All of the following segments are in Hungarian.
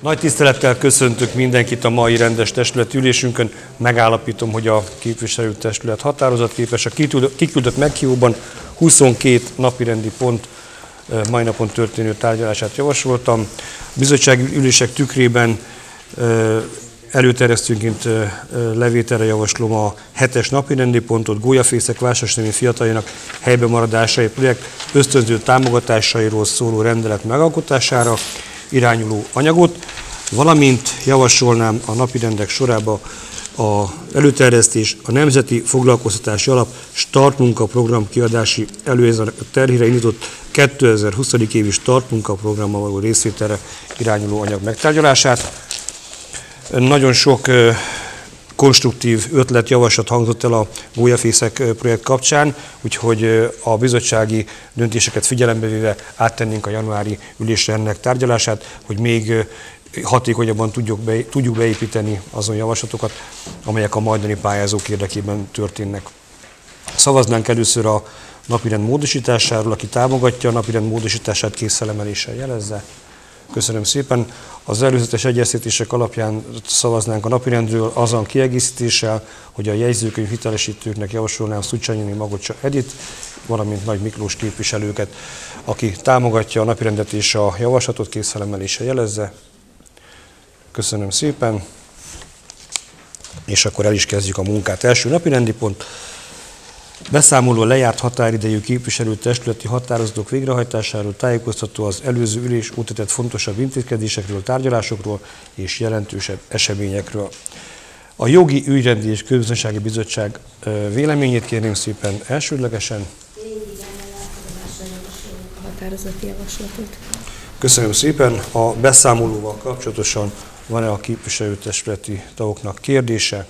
Nagy tisztelettel köszöntök mindenkit a mai rendes testületi ülésünkön. Megállapítom, hogy a képviselőtestület határozatképes. A kiküldött meghívóban 22 napirendi pont mai napon történő tárgyalását javasoltam. A bizottsági ülések tükrében előterjesztőnként levételre javaslom a 7-es napirendi pontot, gólyafészek vásárosnemi fiataljainak helyben maradásai projekt ösztönző támogatásairól szóló rendelet megalkotására irányuló anyagot, valamint javasolnám a napirendek sorába az előterjesztés a Nemzeti Foglalkoztatási Alap startmunkaprogram kiadási előirányzatok terhére indított 2020. évi startmunkaprogrammal való részvételre irányuló anyag megtárgyalását. Nagyon sok konstruktív ötlet, javaslat hangzott el a gólyafészek projekt kapcsán, úgyhogy a bizottsági döntéseket figyelembe véve áttennénk a januári ülésre ennek tárgyalását, hogy még hatékonyabban tudjuk beépíteni azon javaslatokat, amelyek a majdani pályázók érdekében történnek. Szavaznánk először a napirend módosításáról, aki támogatja a napirend módosítását, kézfelemeléssel jelezze. Köszönöm szépen. Az előzetes egyeztetések alapján szavaznánk a napirendről azon kiegészítéssel, hogy a jegyzőkönyv hitelesítőknek javasolnám Szucsányi Magocsa Edit, valamint Nagy Miklós képviselőket. Aki támogatja a napirendet és a javaslatot, kézfelemeléssel jelezze. Köszönöm szépen. És akkor el is kezdjük a munkát. Első napirendi pont. Beszámoló lejárt határidejű képviselőtestületi határozatok végrehajtásáról, tájékoztató az előző ülés óta tett fontosabb intézkedésekről, tárgyalásokról és jelentősebb eseményekről. A Jogi, Ügyrendi és Közbiztonsági Bizottság véleményét kérném szépen elsődlegesen. A határozati javaslatot. Köszönöm szépen. A beszámolóval kapcsolatosan van-e a képviselőtestületi tagoknak kérdése?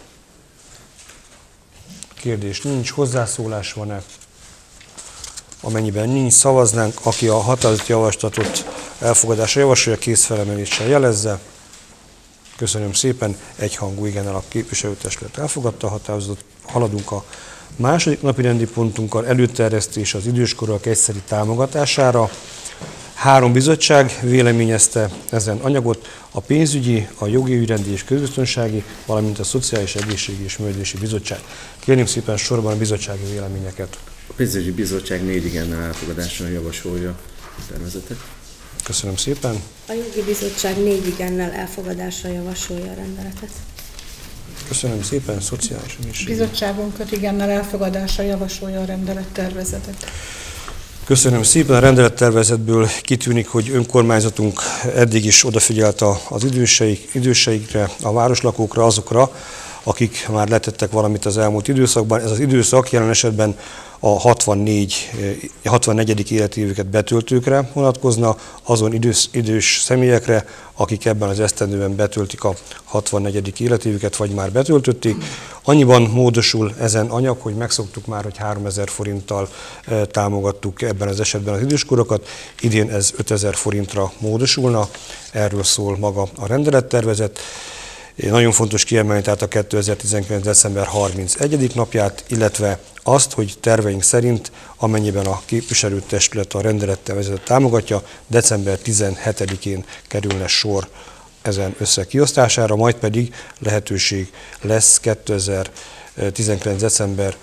Kérdés nincs, hozzászólás van-e? Amennyiben nincs, szavaznánk. Aki a határozati javaslatot elfogadásra javasolja, kézfelemeléssel jelezze. Köszönöm szépen, egyhangú igennel a képviselőtestület elfogadta a határozatot. Haladunk a második napirendi pontunkkal, előterjesztés az időskorúak egyszeri támogatására. 3 bizottság véleményezte ezen anyagot, a pénzügyi, a jogi, ügyrendi és közbiztonsági, valamint a Szociális, Egészségi és Művelődési Bizottság. Kérném szépen sorban a bizottsági véleményeket. A pénzügyi bizottság 4 igennel elfogadásra javasolja a tervezetet. Köszönöm szépen. A jogi bizottság 4 igennel elfogadásra javasolja a rendeletet. Köszönöm szépen. Szociális Egészségi. Bizottságunk 5 igennel elfogadásra javasolja a rendelettervezetet. Köszönöm szépen. A rendelettervezetből kitűnik, hogy önkormányzatunk eddig is odafigyelt az időseikre, a városlakókra, azokra, akik már letettek valamit az elmúlt időszakban. Ez az időszak jelen esetben a 64. életévüket betöltőkre vonatkozna, azon idős személyekre, akik ebben az esztendőben betöltik a 64. életévüket, vagy már betöltötték. Annyiban módosul ezen anyag, hogy megszoktuk már, hogy 3000 forinttal támogattuk ebben az esetben az időskorokat. Idén ez 5000 forintra módosulna, erről szól maga a rendelettervezet. Nagyon fontos kiemelni tehát a 2019. december 31. napját, illetve azt, hogy terveink szerint, amennyiben a képviselőtestület a rendelettervezetet támogatja, december 17-én kerülne sor ezen összeg kiosztására, majd pedig lehetőség lesz 2019. december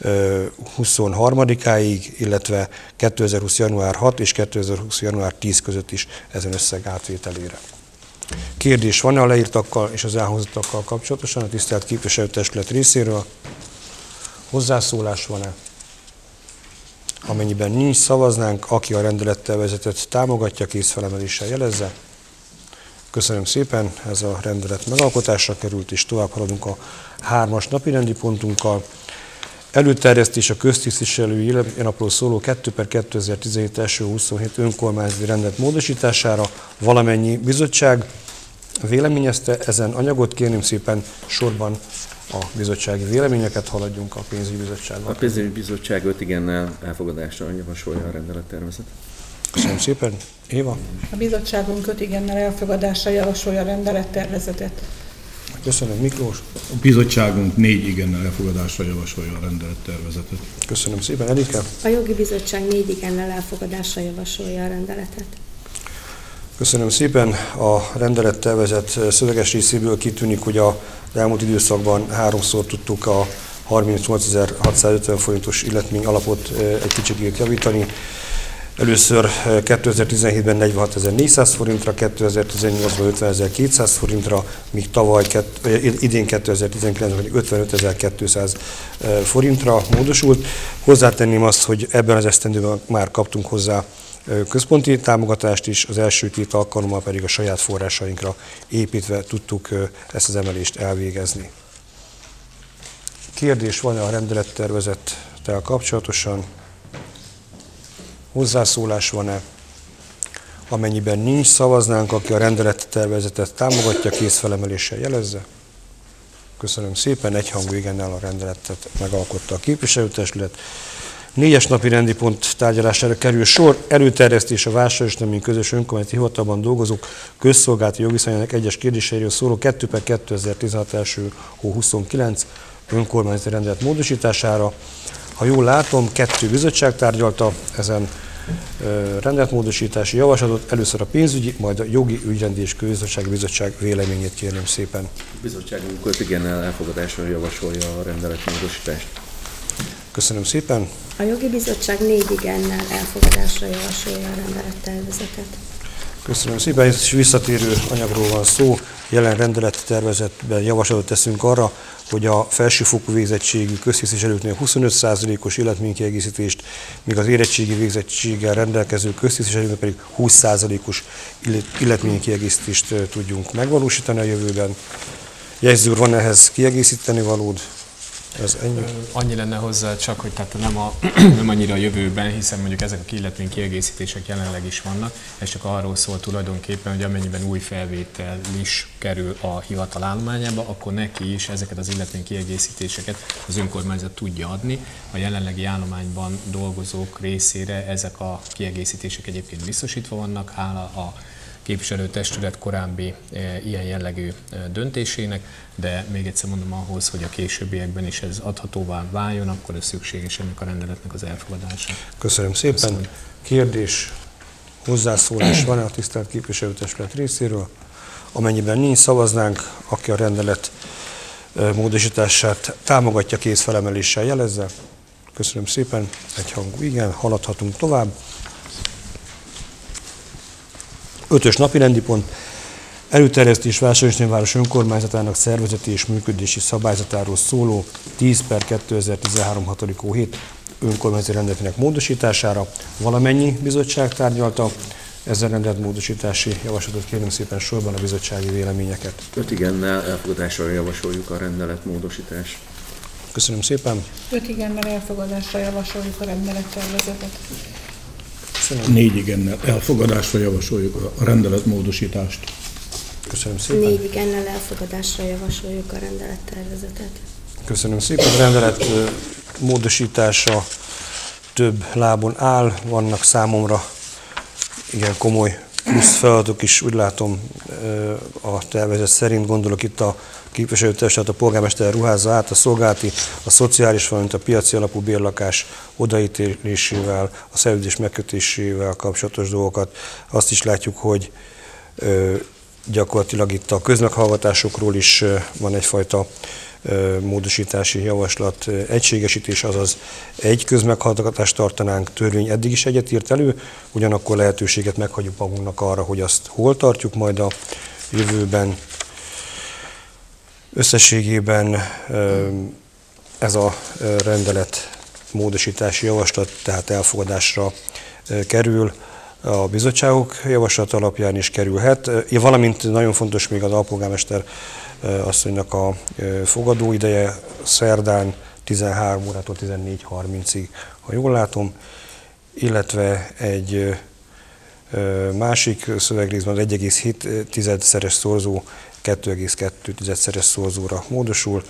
23-áig, illetve 2020. január 6 és 2020. január 10 között is ezen összeg átvételére. Kérdés van-e a leírtakkal és az elhangzottakkal kapcsolatosan a tisztelt képviselőtestület részéről? Hozzászólás van-e? Amennyiben nincs, szavaznánk. Aki a rendelettervezetet támogatja, kézfelemeléssel jelezze. Köszönöm szépen, ez a rendelet megalkotásra került, és tovább haladunk a 3-as napirendi pontunkkal. Előterjesztés a köztisztviselői életnapról szóló 2/2017 első 27 önkormányzati rendelet módosítására. Valamennyi bizottság véleményezte ezen anyagot. Kérném szépen sorban a bizottsági véleményeket, haladjunk a pénzügyi bizottsággal. A pénzügyi bizottság 5 igennel elfogadásra javasolja a rendelettervezetet. Köszönöm szépen. Éva? A bizottságunk 5 igennel elfogadásra javasolja a rendelettervezetet. Köszönöm. Miklós? A bizottságunk 4 igennel elfogadásra javasolja a rendelettervezetet. Köszönöm szépen. Erika? A jogi bizottság 4 igennel elfogadásra javasolja a rendeletet. Köszönöm szépen. A rendelettervezet szöveges részéből kitűnik, hogy az elmúlt időszakban háromszor tudtuk a 38.650 forintos illetmény alapot egy kicsit javítani. Először 2017-ben 46.400 forintra, 2018-ban 50.200 forintra, míg tavaly idén 2019-ben 55.200 forintra módosult. Hozzátenném azt, hogy ebben az esztendőben már kaptunk hozzá központi támogatást is, az első két alkalommal pedig a saját forrásainkra építve tudtuk ezt az emelést elvégezni. Kérdés van-e a rendelettervezettel kapcsolatosan? Hozzászólás van-e? Amennyiben nincs, szavaznánk, aki a rendelettervezetet támogatja, kézfelemeléssel jelezze. Köszönöm szépen, egyhangú igennel a rendeletet megalkotta a képviselőtestület. 4-es napi rendi pont tárgyalására kerül sor, előterjesztés a Vásárosnemi Közös Önkormányzati Hivatalban dolgozók közszolgálati jogviszonyának egyes kérdéseiről szóló 2/2016 első hó 29 önkormányzati rendelet módosítására. Ha jól látom, 2 bizottság tárgyalta ezen rendeletmódosítási javaslatot, először a pénzügyi, majd a jogi, ügyrendi és közgazdasági bizottság véleményét kérném szépen. A bizottságunk 5 igennel elfogadásra javasolja a rendeletmódosítást. Köszönöm szépen. A jogi bizottság 4 igennel elfogadásra javasolja a rendelettervezetet. Köszönöm szépen, ez is visszatérő anyagról van szó. Jelen rendelettervezetben javaslatot teszünk arra, hogy a felsőfokú végzettségű köztisztviselőknél 25%-os életménykiegészítést, míg az érettségi végzettséggel rendelkező köztisztviselőknél pedig 20%-os életménykiegészítést tudjunk megvalósítani a jövőben. Jegyző úr, van ehhez kiegészíteni valód? Ez ennyi? Annyi lenne hozzá csak, hogy tehát nem annyira a jövőben, hiszen mondjuk ezek a kiilletménykiegészítések jelenleg is vannak, ez csak arról szól tulajdonképpen, hogy amennyiben új felvétel is kerül a hivatal állományába, akkor neki is ezeket az illetménykiegészítéseket az önkormányzat tudja adni. A jelenlegi állományban dolgozók részére ezek a kiegészítések egyébként biztosítva vannak, áll a képviselőtestület korábbi ilyen jellegű döntésének, de még egyszer mondom, ahhoz, hogy a későbbiekben is ez adhatóvá váljon, akkor ez szükséges ennek a rendeletnek az elfogadása. Köszönöm szépen. Köszönöm. Kérdés, hozzászólás van-e a tisztelt képviselőtestület részéről? Amennyiben nincs, szavaznánk, aki a rendelet módosítását támogatja, kézfelemeléssel jelezze. Köszönöm szépen, egyhangú igen, haladhatunk tovább. 5-ös napirendi pont, előterjesztés Vásárosnémváros önkormányzatának szervezeti és működési szabályzatáról szóló 10/2013 6. hó 7 önkormányzati rendeletének módosítására. Valamennyi bizottság tárgyalta ezen rendeletmódosítási javaslatot, kérem szépen sorban a bizottsági véleményeket. 5 igennel elfogadásra javasoljuk a rendeletmódosítást. Köszönöm szépen. 5 igennel elfogadásra javasoljuk a rendelettervezetet. 4 igennel elfogadásra javasoljuk a rendeletmódosítást. Köszönöm szépen. 4 igennel elfogadásra javasoljuk a rendelettervezetet. Köszönöm szépen. A rendelet módosítása több lábon áll, vannak számomra igen komoly plusz feladatok is, úgy látom a tervezet szerint, gondolok itt a képviselőtestület, a polgármester ruházza át a szolgálati, a szociális, valamint a piaci alapú bérlakás odaítélésével, a szerződés megkötésével kapcsolatos dolgokat. Azt is látjuk, hogy gyakorlatilag itt a közmeghallgatásokról is van egyfajta módosítási javaslat, egységesítés, azaz egy közmeghallgatást tartanánk, törvény eddig is egyet írt elő, ugyanakkor lehetőséget meghagyjuk magunknak arra, hogy azt hol tartjuk majd a jövőben. Összességében ez a rendelet módosítási javaslat tehát elfogadásra kerül, a bizottságok javaslat alapján is kerülhet, valamint nagyon fontos még az alpolgármester asszonynak a fogadóideje szerdán 13 órától 14:30-ig, ha jól látom, illetve egy másik szövegrészben az 1,7-szeres szorzó 2,2-szeres szorzóra módosul.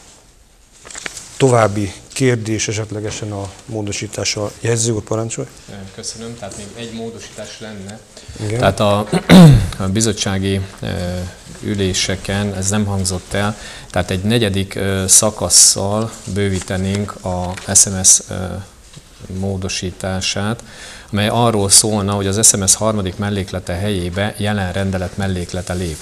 További kérdés esetlegesen a módosítással. Jegyző úr, parancsolj. Köszönöm, tehát még egy módosítás lenne. Igen. Tehát a bizottsági üléseken ez nem hangzott el, tehát egy 4. szakasszal bővítenénk a SMS módosítását, amely arról szólna, hogy az SMS harmadik melléklete helyébe jelen rendelet melléklete lép.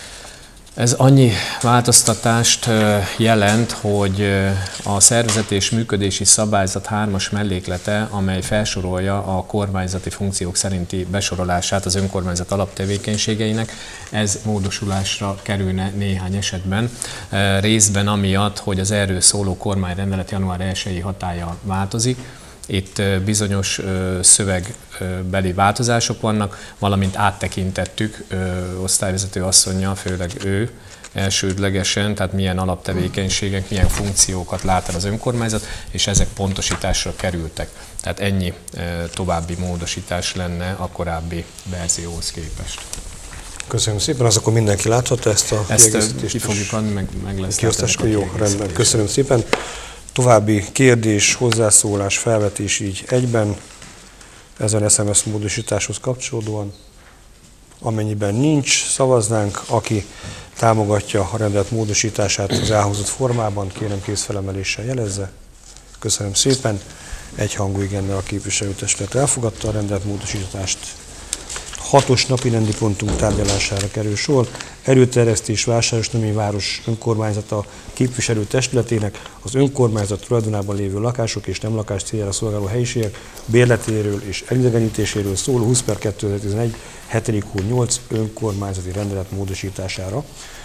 Ez annyi változtatást jelent, hogy a szervezeti és működési szabályzat 3-as melléklete, amely felsorolja a kormányzati funkciók szerinti besorolását az önkormányzat alaptevékenységeinek, ez módosulásra kerülne néhány esetben, részben amiatt, hogy az erről szóló kormányrendelet január 1-i hatállyal változik. Itt bizonyos szövegbeli változások vannak, valamint áttekintettük osztályvezető asszonnyal, főleg ő elsődlegesen, tehát milyen alaptevékenységek, milyen funkciókat lát el az önkormányzat, és ezek pontosításra kerültek. Tehát ennyi további módosítás lenne a korábbi verzióhoz képest. Köszönöm szépen, az akkor mindenki láthatta ezt a kiegészítést. Ezt ki fogjuk adni, meg lesz. Jó, rendben, köszönöm szépen. További kérdés, hozzászólás, felvetés így egyben, ezen SMS módosításhoz kapcsolódóan. Amennyiben nincs, szavaznánk, aki támogatja a rendelet módosítását az elhangzott formában, kérem kézfelemeléssel jelezze. Köszönöm szépen. Egyhangú igennel a képviselőtestület elfogadta a rendelet módosítást. 6-os napirendi pontunk tárgyalására kerül sor. Erőterjesztés Vásárosnemi város önkormányzata képviselőtestületének az önkormányzat tulajdonában lévő lakások és nem lakás céljára szolgáló helyiségek bérletéről és elidegenítéséről szóló 20/2011 7. hó 8 önkormányzati rendelet módosítására.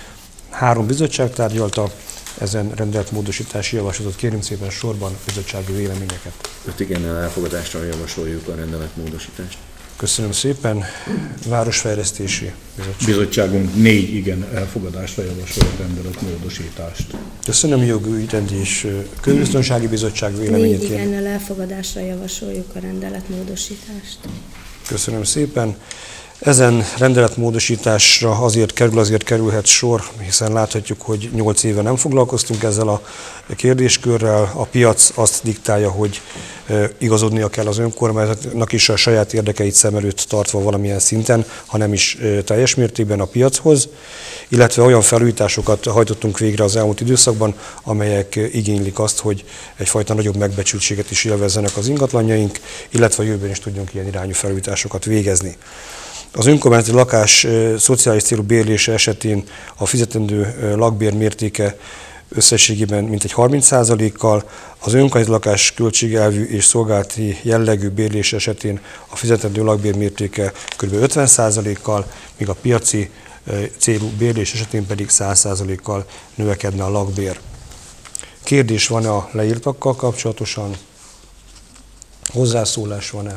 3 bizottság tárgyalta ezen rendeletmódosítási javaslatot. Kérem szépen sorban bizottsági véleményeket. 5 igennel elfogadásra javasoljuk a rendeletmódosítást. Köszönöm szépen. Városfejlesztési Bizottság. Bizottságunk 4 igen elfogadásra javasol a rendeletmódosítást. Köszönöm. Jogügyi és Közbiztonsági Bizottság véleményét. 4 igennel elfogadásra javasoljuk a rendeletmódosítást. Köszönöm szépen. Ezen rendeletmódosításra azért kerülhet sor, hiszen láthatjuk, hogy 8 éve nem foglalkoztunk ezzel a kérdéskörrel. A piac azt diktálja, hogy igazodnia kell az önkormányzatnak is a saját érdekeit szem előtt tartva valamilyen szinten, ha nem is teljes mértékben a piachoz, illetve olyan felújításokat hajtottunk végre az elmúlt időszakban, amelyek igénylik azt, hogy egyfajta nagyobb megbecsültséget is élvezzenek az ingatlanjaink, illetve a jövőben is tudjunk ilyen irányú felújításokat végezni. Az önkormányzati lakás szociális célú bérlése esetén a fizetendő lakbér mértéke összességében mintegy 30%-kal, az önkormányzati lakás költségelvű és szolgálati jellegű bérlés esetén a fizetendő lakbér mértéke kb. 50%-kal, míg a piaci célú bérlés esetén pedig 100%-kal növekedne a lakbér. Kérdés van-e a leírtakkal kapcsolatosan? Hozzászólás van-e?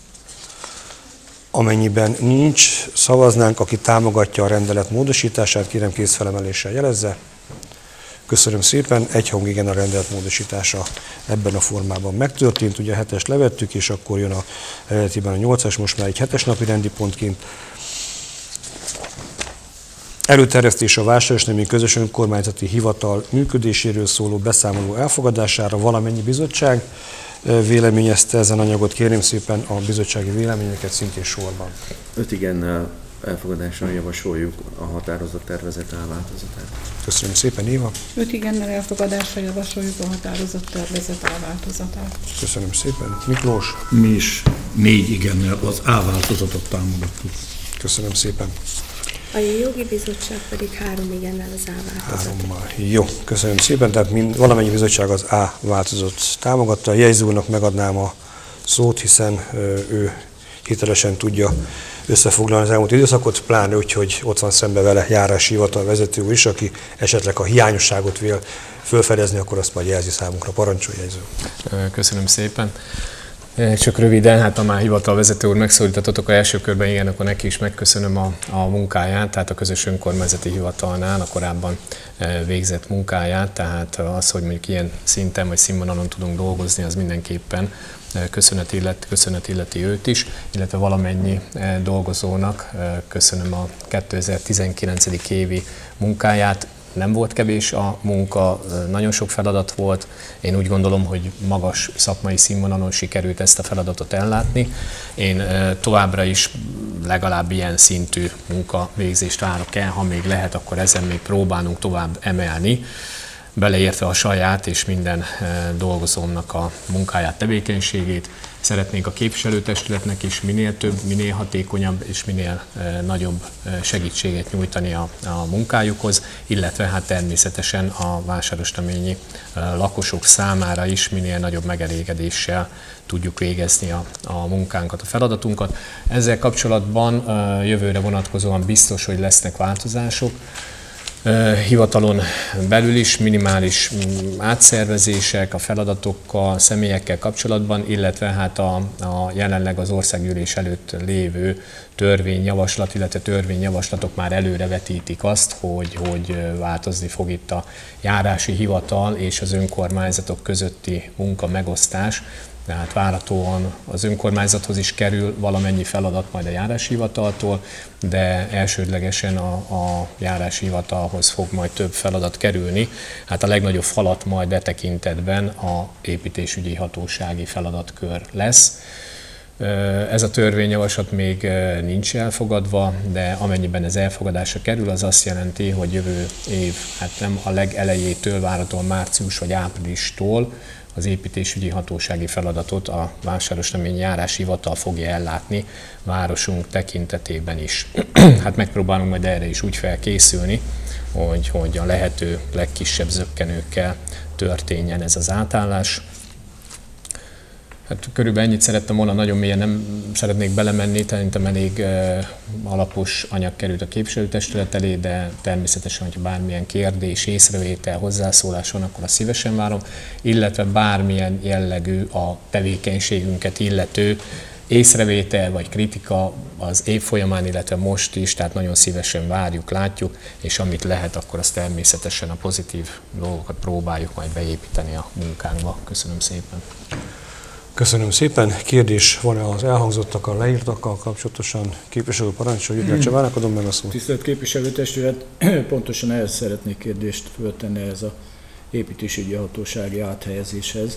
Amennyiben nincs, szavaznánk, aki támogatja a rendelet módosítását, kérem kézfelemeléssel jelezze. Köszönöm szépen, egyhangú igen a rendelet módosítása ebben a formában megtörtént. Ugye a 7-est levettük, és akkor jön a eredetiben a 8-as, most már egy 7-es napi rendi pontként. Előterjesztés a Vásárosnemi Közös Önkormányzati Hivatal működéséről szóló beszámoló elfogadására valamennyi bizottság véleményezte ezen anyagot. Kérem szépen a bizottsági véleményeket szintén sorban. 5 igennel elfogadásra javasoljuk a határozattervezet elváltozatát. Köszönöm szépen, Éva. 5 igennel elfogadásra javasoljuk a határozattervezet elváltozatát. Köszönöm szépen. Miklós. Mi is 4 igennel az A-változatot támogattuk. Köszönöm szépen. A jogi bizottság pedig 3 igennel az A-változatot. Jó, köszönöm szépen. Tehát valamennyi bizottság az A változatot támogatta. A jegyző úrnak megadnám a szót, hiszen ő hitelesen tudja összefoglalni az elmúlt időszakot, pláne úgy, hogy ott van szembe vele járási hivatal vezető úr is, aki esetleg a hiányosságot vél fölfedezni, akkor azt majd jelzi számunkra. Parancsolj, jegyző. Köszönöm szépen. Csak röviden, hát ha már hivatalvezető úr megszólítottatok a első körben, igen, akkor neki is megköszönöm a munkáját, tehát a közös önkormányzati hivatalnál a korábban végzett munkáját, tehát az, hogy mondjuk ilyen szinten vagy színvonalon tudunk dolgozni, az mindenképpen köszönet illeti őt is, illetve valamennyi dolgozónak köszönöm a 2019. évi munkáját. Nem volt kevés a munka, nagyon sok feladat volt. Én úgy gondolom, hogy magas szakmai színvonalon sikerült ezt a feladatot ellátni. Én továbbra is legalább ilyen szintű munkavégzést várok el, ha még lehet, akkor ezen még próbálunk tovább emelni. beleértve a saját és minden dolgozómnak a munkáját, tevékenységét. Szeretnénk a képviselőtestületnek is minél több, minél hatékonyabb és minél nagyobb segítséget nyújtani a munkájukhoz, illetve hát természetesen a vásárosnaményi lakosok számára is minél nagyobb megelégedéssel tudjuk végezni a munkánkat, a feladatunkat. Ezzel kapcsolatban jövőre vonatkozóan biztos, hogy lesznek változások. Hivatalon belül is minimális átszervezések a feladatokkal, személyekkel kapcsolatban, illetve hát a jelenleg az országgyűlés előtt lévő törvényjavaslat, illetve törvényjavaslatok már előrevetítik azt, hogy változni fog itt a járási hivatal és az önkormányzatok közötti munkamegosztás. Tehát várhatóan az önkormányzathoz is kerül valamennyi feladat majd a járási hivataltól, de elsődlegesen a járási hivatalhoz fog majd több feladat kerülni. Hát a legnagyobb falat majd e tekintetben a építésügyi hatósági feladatkör lesz. Ez a törvényjavaslat még nincs elfogadva, de amennyiben ez elfogadásra kerül, az azt jelenti, hogy jövő év, hát nem a legelejétől, várhatóan március vagy áprilistól az építésügyi hatósági feladatot a vásárosnaményi járási hivatal fogja ellátni városunk tekintetében is. Hát megpróbálunk majd erre is úgy felkészülni, hogy a lehető legkisebb zökkenőkkel történjen ez az átállás. Hát körülbelül ennyit szerettem volna, nagyon mélyen nem szeretnék belemenni, szerintem elég alapos anyag került a képviselőtestület elé, de természetesen, hogyha bármilyen kérdés, észrevétel, hozzászólás van, akkor azt szívesen várom, illetve bármilyen jellegű a tevékenységünket illető észrevétel vagy kritika az év folyamán, illetve most is, tehát nagyon szívesen várjuk, látjuk, és amit lehet, akkor azt természetesen a pozitív dolgokat próbáljuk majd beépíteni a munkánkba. Köszönöm szépen! Köszönöm szépen. Kérdés van-e az elhangzottakkal, leírtakkal kapcsolatosan? Képviselő parancsolja, Jügel Csabának adom meg a szót. Tisztelt képviselőtestület, pontosan ehhez szeretnék kérdést föltenni, ez a építésügyi hatósági áthelyezéshez.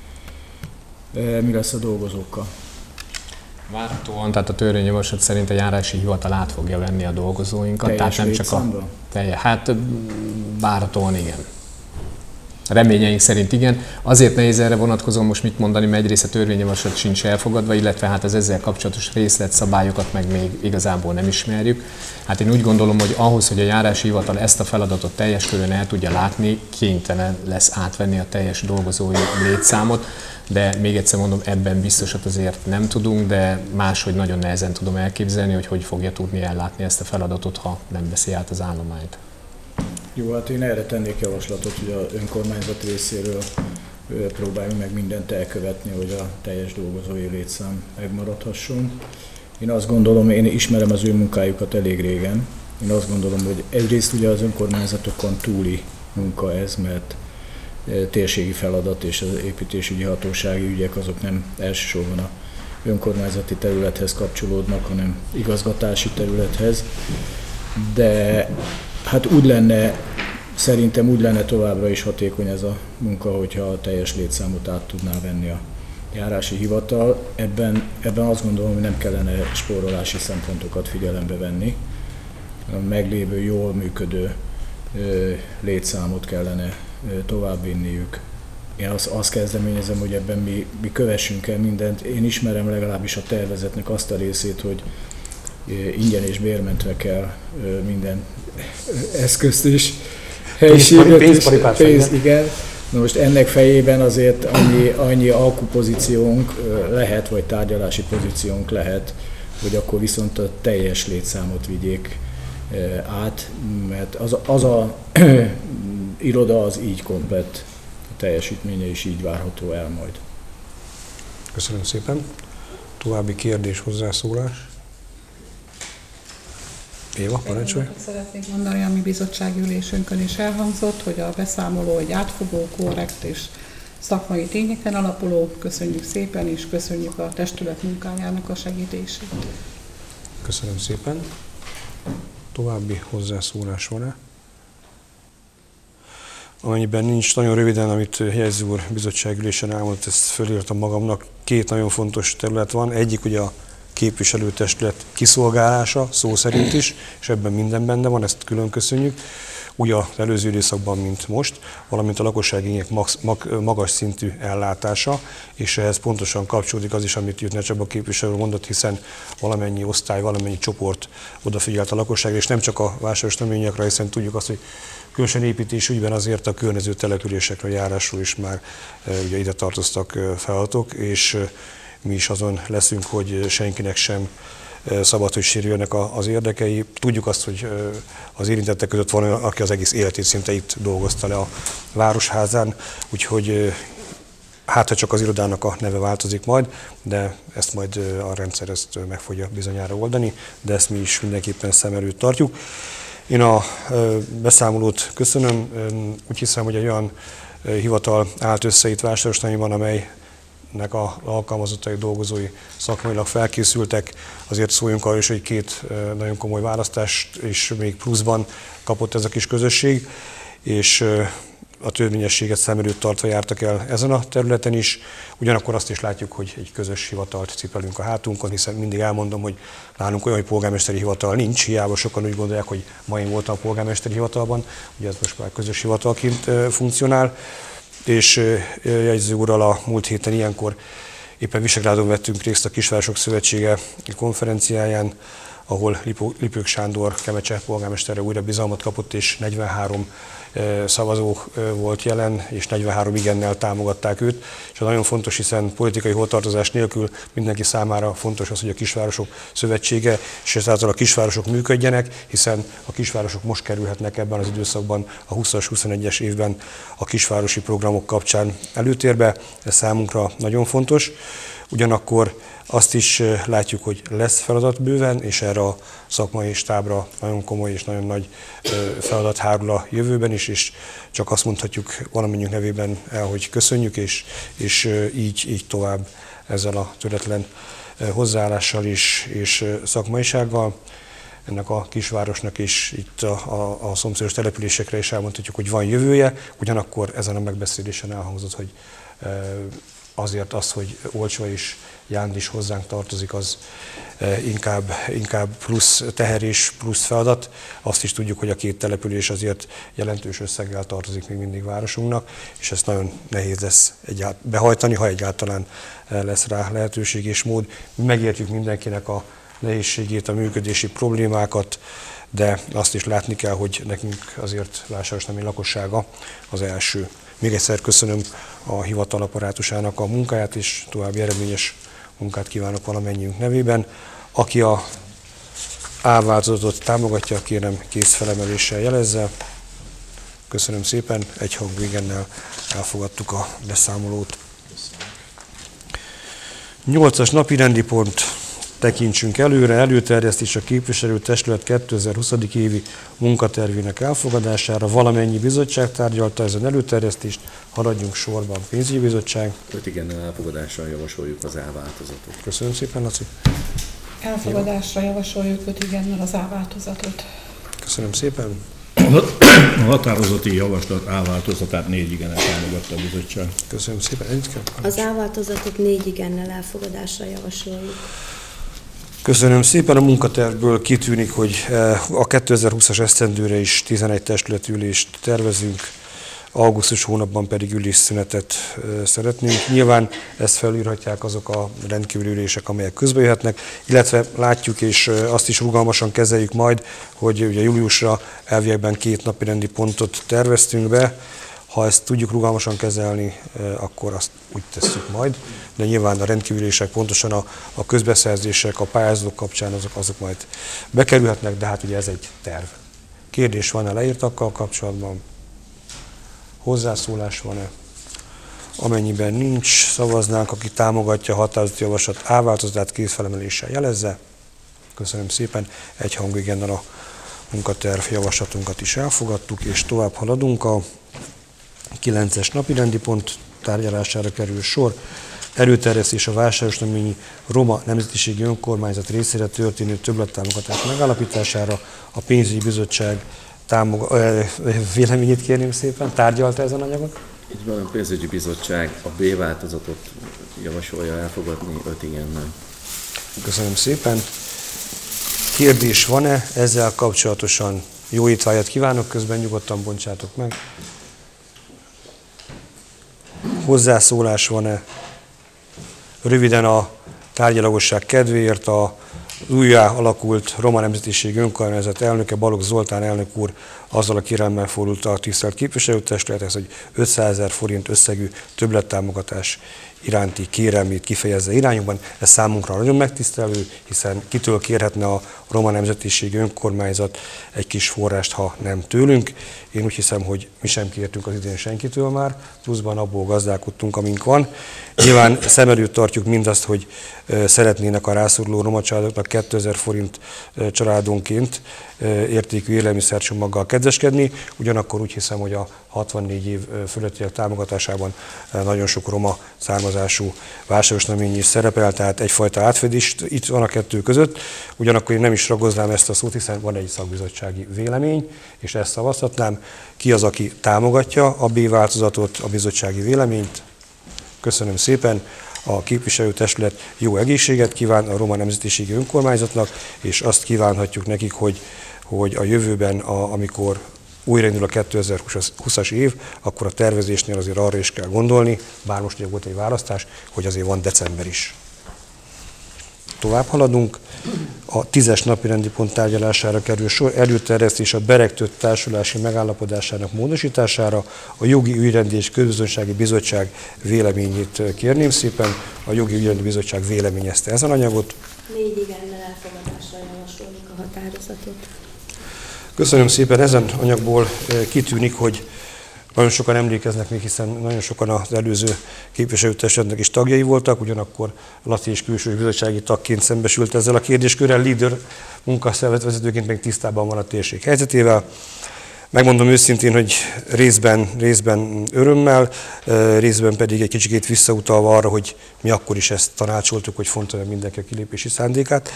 Mi lesz a dolgozókkal? Várhatóan, tehát a törvényjavaslat szerint a járási hivatal át fogja venni a dolgozóinkat. Teljes tehát nem csak létszámban? Hát várhatóan igen. Reményeink szerint igen. Azért nehéz erre vonatkozóan most mit mondani, mert egyrészt a törvényjavaslat sincs elfogadva, illetve hát az ezzel kapcsolatos részletszabályokat meg még igazából nem ismerjük. Hát én úgy gondolom, hogy ahhoz, hogy a járási hivatal ezt a feladatot teljes körön el tudja látni, kénytelen lesz átvenni a teljes dolgozói létszámot, de még egyszer mondom, ebben biztosat azért nem tudunk, de máshogy nagyon nehezen tudom elképzelni, hogy fogja tudni ellátni ezt a feladatot, ha nem veszi át az állományt. Jó, hát én erre tennék javaslatot, hogy az önkormányzat részéről próbáljunk meg mindent elkövetni, hogy a teljes dolgozói létszám megmaradhasson. Én azt gondolom, én ismerem az ő munkájukat elég régen. Én azt gondolom, hogy egyrészt ugye az önkormányzatokon túli munka ez, mert térségi feladat és az építésügyi hatósági ügyek azok nem elsősorban a önkormányzati területhez kapcsolódnak, hanem igazgatási területhez. De hát szerintem úgy lenne továbbra is hatékony ez a munka, hogyha a teljes létszámot át tudná venni a járási hivatal. Ebben azt gondolom, hogy nem kellene spórolási szempontokat figyelembe venni. A meglévő, jól működő létszámot kellene továbbvinniük. Én azt kezdeményezem, hogy ebben mi kövessünk el mindent. Én ismerem legalábbis a tervezetnek azt a részét, hogy ingyen és bérmentve kell minden eszközt is, helyiséget is, igen. Na most ennek fejében azért annyi alkupozíciónk lehet, vagy tárgyalási pozíciónk lehet, hogy akkor viszont a teljes létszámot vigyék át, mert az a iroda az így komplett, a teljesítménye is így várható el majd. Köszönöm szépen. További kérdés, hozzászólás? Éva, parancsolj. Szeretnék mondani, ami bizottsági ülésünkön is elhangzott, hogy a beszámoló egy átfogó, korrekt és szakmai tényeken alapuló. Köszönjük szépen, és köszönjük a testület munkájának a segítését. Köszönöm szépen. További hozzászólás van-e? Amennyiben nincs, nagyon röviden, amit Jegyző úr bizottságülésen elmondott, ezt fölírtam magamnak. Két nagyon fontos terület van. Egyik ugye a képviselőtestület kiszolgálása, szó szerint is, és ebben minden benne van, ezt külön köszönjük. úgy az előző időszakban, mint most, valamint a lakossági igények magas szintű ellátása, és ehhez pontosan kapcsolódik az is, amit Jüttner Csaba képviselő mondott, hiszen valamennyi osztály, valamennyi csoport odafigyelt a lakosságra, és nem csak a vásárosnövényekre, hiszen tudjuk azt, hogy különösen építés ügyben azért a környező településekre járásról is már ugye ide tartoztak feladatok, és mi is azon leszünk, hogy senkinek sem szabad, hogy sérüljenek az érdekei. Tudjuk azt, hogy az érintettek között van olyan, aki az egész életét szinte itt dolgozta le a Városházán, úgyhogy hát ha csak az irodának a neve változik majd, de ezt majd a rendszer ezt meg fogja bizonyára oldani, de ezt mi is mindenképpen szem előtt tartjuk. Én a beszámolót köszönöm, úgy hiszem, hogy egy olyan hivatal állt össze itt Vásárosnaiban, amelynek az alkalmazottai, dolgozói szakmailag felkészültek. Azért szóljunk arra is, hogy 2 nagyon komoly választást és még pluszban kapott ez a kis közösség, és a törvényességet szem előtt tartva jártak el ezen a területen is. Ugyanakkor azt is látjuk, hogy egy közös hivatalt cipelünk a hátunkon, hiszen mindig elmondom, hogy nálunk olyan, hogy polgármesteri hivatal nincs, hiába sokan úgy gondolják, hogy ma én voltam a polgármesteri hivatalban, ugye ez most már közös hivatalként funkcionál, és jegyző úrral a múlt héten ilyenkor éppen Visegrádon vettünk részt a Kisvárosok Szövetsége konferenciáján, ahol Lipők Sándor Kemecse polgármesterre újra bizalmat kapott, és 43 szavazó volt jelen, és 43 igennel támogatták őt. És ez nagyon fontos, hiszen politikai hovatartozás nélkül mindenki számára fontos az, hogy a Kisvárosok Szövetsége, és ezáltal a kisvárosok működjenek, hiszen a kisvárosok most kerülhetnek ebben az időszakban, a 20-as, 21-es évben a kisvárosi programok kapcsán előtérbe. Ez számunkra nagyon fontos. Ugyanakkor azt is látjuk, hogy lesz feladat bőven, és erre a szakmai stábra nagyon komoly és nagyon nagy feladat hárul a jövőben is, és csak azt mondhatjuk valamennyiünk nevében el, hogy köszönjük, és így tovább ezzel a töretlen hozzáállással és szakmaisággal. Ennek a kisvárosnak is itt a szomszédos településekre is elmondhatjuk, hogy van jövője, ugyanakkor ezen a megbeszélésen elhangzott, hogy azért az, hogy Olcsva és Jánd is hozzánk tartozik, az inkább plusz teher és plusz feladat. Azt is tudjuk, hogy a 2 település azért jelentős összeggel tartozik még mindig városunknak, és ezt nagyon nehéz lesz behajtani, ha egyáltalán lesz rá lehetőség és mód. Mi megértjük mindenkinek a nehézségét, a működési problémákat, de azt is látni kell, hogy nekünk azért Vásárosnami lakossága az első. Még egyszer köszönöm a hivatal apparátusának a munkáját, és további eredményes munkát kívánok valamennyiünk nevében. Aki a A változatot támogatja, kérem kész felemeléssel jelezze. Köszönöm szépen, egyhangú igennel elfogadtuk a beszámolót. 8-as napirendi pont. Tekintsünk előre, előterjesztés a képviselőtestület 2020. évi munkatervének elfogadására. Valamennyi bizottság tárgyalta ezen előterjesztést, haladjunk sorban. Pénzügyi bizottság. 5 igennel elfogadással javasoljuk az elváltozatot. Köszönöm szépen, Laci. Elfogadásra javasoljuk 5 igennel az elváltozatot. Köszönöm szépen. A határozati javaslat elváltozatát 4 igennel támogatta a bizottság. Köszönöm szépen. Az elváltozatot 4 igennel elfogadásra javasoljuk. Köszönöm szépen. A munkatervből kitűnik, hogy a 2020-as esztendőre is 11 testületülést tervezünk, augusztus hónapban pedig ülésszünetet szeretnénk. Nyilván ezt felülírhatják azok a rendkívüli ülések, amelyek közbe jöhetnek, illetve látjuk és azt is rugalmasan kezeljük majd, hogy ugye júliusra elviekben 2 napirendi pontot terveztünk be. Ha ezt tudjuk rugalmasan kezelni, akkor azt úgy tesszük majd, de nyilván a rendkívülések, pontosan a közbeszerzések, a pályázatok kapcsán azok majd bekerülhetnek, de hát ugye ez egy terv. Kérdés van-e leírtakkal kapcsolatban? Hozzászólás van-e? Amennyiben nincs, szavaznánk, aki támogatja a határozati javaslat A változatát, kézfelemeléssel jelezze. Köszönöm szépen, egyhangú igennel a munkaterv javaslatunkat is elfogadtuk, és tovább haladunk. A 9-es napirendi pont tárgyalására kerül sor. Előterjesztés a Vásárosnaményi Roma Nemzetiségi Önkormányzat részére történő többlettámogatás megállapítására. A pénzügyi bizottság véleményét kérném szépen, tárgyalta ezen anyagot? Így van, a pénzügyi bizottság a B változatot javasolja elfogadni 5 igennel. Köszönöm szépen. Kérdés van-e ezzel kapcsolatosan? Jó étvágyat kívánok, közben nyugodtan bontsátok meg. Hozzászólás van-e? Röviden a tárgyalagosság kedvéért a újjá alakult Roma Nemzetiségi Önkormányzat elnöke, Balogh Zoltán elnök úr azzal a kérelemmel fordult a tisztelt képviselőtestülethez, hogy 500 000 forint összegű többlettámogatás iránti kérelmét kifejezze irányunkban. Ez számunkra nagyon megtisztelő, hiszen kitől kérhetne a Roma Nemzetiségi Önkormányzat egy kis forrást, ha nem tőlünk. Én úgy hiszem, hogy mi sem kértünk az idén senkitől már, pluszban abból gazdálkodtunk, amink van. Nyilván szem előtt tartjuk mindazt, hogy szeretnének a rászoruló roma családoknak 2000 forint családonként értékű élelmiszercsomaggal kedveskedni, ugyanakkor úgy hiszem, hogy a 64 év fölöttiek támogatásában nagyon sok roma származású vásárosnaményi is szerepel, tehát egyfajta átfedés itt van a kettő között, ugyanakkor én nem is ragoznám ezt a szót, hiszen van egy szakbizottsági vélemény, és ezt szavazhatnám. Ki az, aki támogatja a B változatot, a bizottsági véleményt? Köszönöm szépen. A képviselőtestület jó egészséget kíván a Roma Nemzetiségi Önkormányzatnak, és azt kívánhatjuk nekik, hogy a jövőben, amikor újraindul a 2020-as év, akkor a tervezésnél azért arra is kell gondolni, bár most ugye volt egy választás, hogy azért van december is. Tovább haladunk. A 10-es napirendi pont tárgyalására kerül sor, előterjesztés a Beregtő társulási megállapodásának módosítására. A Jogi Ügyrendi és Közbiztonsági Bizottság véleményét kérném szépen. A Jogi Ügyrendi Bizottság véleményezte ezen anyagot. 4 igennel elfogadásra javasoljuk a határozatot. Köszönöm szépen. Ezen anyagból kitűnik, hogy nagyon sokan emlékeznek még, hiszen nagyon sokan az előző képviselőtestületnek is tagjai voltak, ugyanakkor Laci és külső bizottsági tagként szembesült ezzel a kérdéskörrel, líder munkaszervezetvezetőként még tisztában van a térség helyzetével. Megmondom őszintén, hogy részben örömmel, részben pedig egy kicsikét visszautalva arra, hogy mi akkor is ezt tanácsoltuk, hogy fontolja mindenki a kilépési szándékát.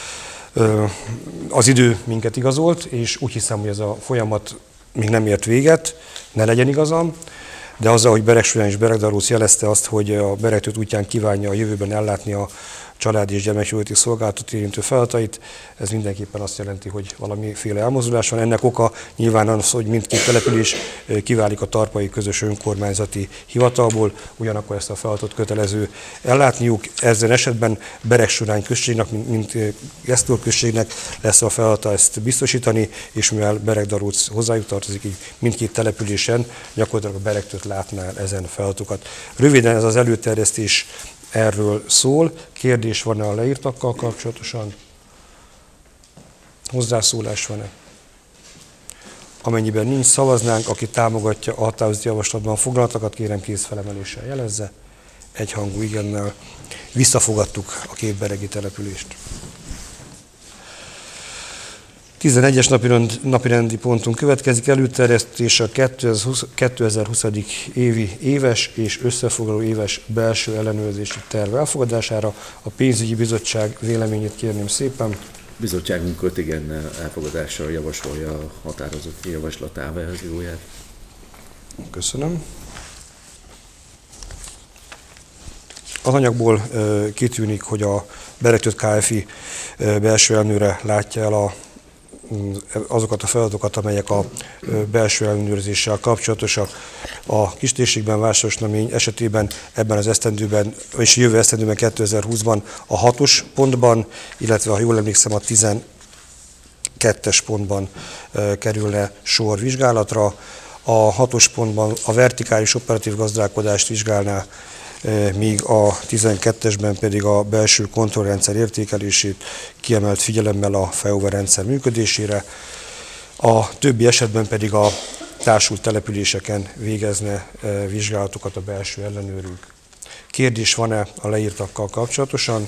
Az idő minket igazolt, és úgy hiszem, hogy ez a folyamat még nem ért véget, ne legyen igazam, de azzal, hogy Beregsúlyán és Beregdaruc jelezte azt, hogy a Beregtőt útján kívánja a jövőben ellátni a családi és gyermekjóléti szolgálatot érintő feladatait, ez mindenképpen azt jelenti, hogy valamiféle elmozdulás van. Ennek oka nyilván az, hogy mindkét település kiválik a Tarpai Közös Önkormányzati Hivatalból, ugyanakkor ezt a feladatot kötelező ellátniuk. Ezen esetben Beregsurány községnek, mint Gesztor községnek lesz a feladata ezt biztosítani, és mivel Beregdaruc hozzájuk tartozik, így mindkét településen gyakorlatilag a Beregtőt látná ezen feladatokat. Röviden ez az előterjesztés erről szól. Kérdés van-e a leírtakkal kapcsolatosan? Hozzászólás van-e? Amennyiben nincs, szavaznánk, aki támogatja a határozati javaslatban foglaltakat, kérem kézfelemeléssel jelezze. Egyhangú igennel visszafogadtuk a két beregi települést. 11-es napirendi pontunk következik, előterjesztés a 2020. évi éves és összefoglaló éves belső ellenőrzési terv elfogadására. A pénzügyi bizottság véleményét kérném szépen. Bizottságunk 5 igennel elfogadásra javasolja a határozati javaslat verzióját. Köszönöm. Az anyagból kitűnik, hogy a Beregtőt Kft. Belső ellenőre látja el azokat a feladatokat, amelyek a belső ellenőrzéssel kapcsolatosak. A kistérségben vásárosnamény esetében ebben az esztendőben, és jövő esztendőben 2020-ban a 6-os pontban, illetve ha jól emlékszem a 12-es pontban kerülne sor vizsgálatra. A 6-os pontban a vertikális operatív gazdálkodást vizsgálná, míg a 12-esben pedig a belső kontrollrendszer értékelését kiemelt figyelemmel a FEOVA rendszer működésére. A többi esetben pedig a társult településeken végezne vizsgálatokat a belső ellenőrünk. Kérdés van-e a leírtakkal kapcsolatosan?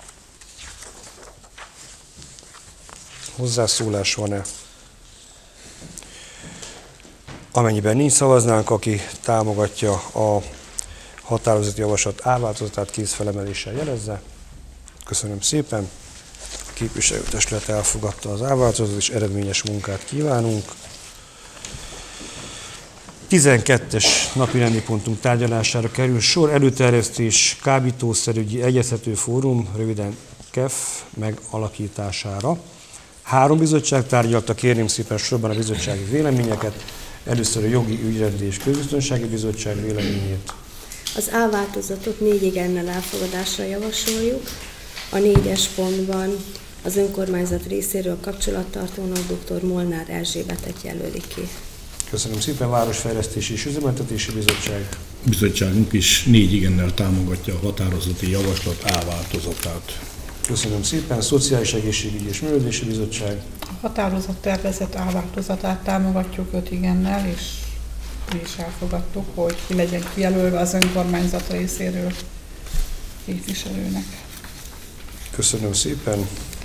Hozzászólás van-e? Amennyiben nincs, szavaznánk, aki támogatja a határozati javaslat A változatát, kézfelemeléssel jelezze. Köszönöm szépen. A képviselőtestület elfogadta az A változatot, és eredményes munkát kívánunk. 12-es napirendi pontunk tárgyalására kerül sor, előterjesztés kábítószerügyi egyeztető fórum, röviden KEF megalakítására. 3 bizottság tárgyalta, kérném szépen sorban a bizottsági véleményeket. Először a Jogi, Ügyrendi és Közbiztonsági Bizottság véleményét. Az A változatot 4 igennel elfogadásra javasoljuk. A 4-es pontban az önkormányzat részéről kapcsolattartónak dr. Molnár Erzsébetet jelöli ki. Köszönöm szépen. Városfejlesztési és Üzemeltetési Bizottság. Bizottságunk is 4 igennel támogatja a határozati javaslat A változatát. Köszönöm szépen. Szociális Egészségügyi és Művelődési Bizottság. A határozat tervezet A változatát támogatjuk 5 igennel, és mi is elfogadtuk, hogy ki legyen kijelölve az önkormányzat részéről képviselőnek. Köszönöm szépen.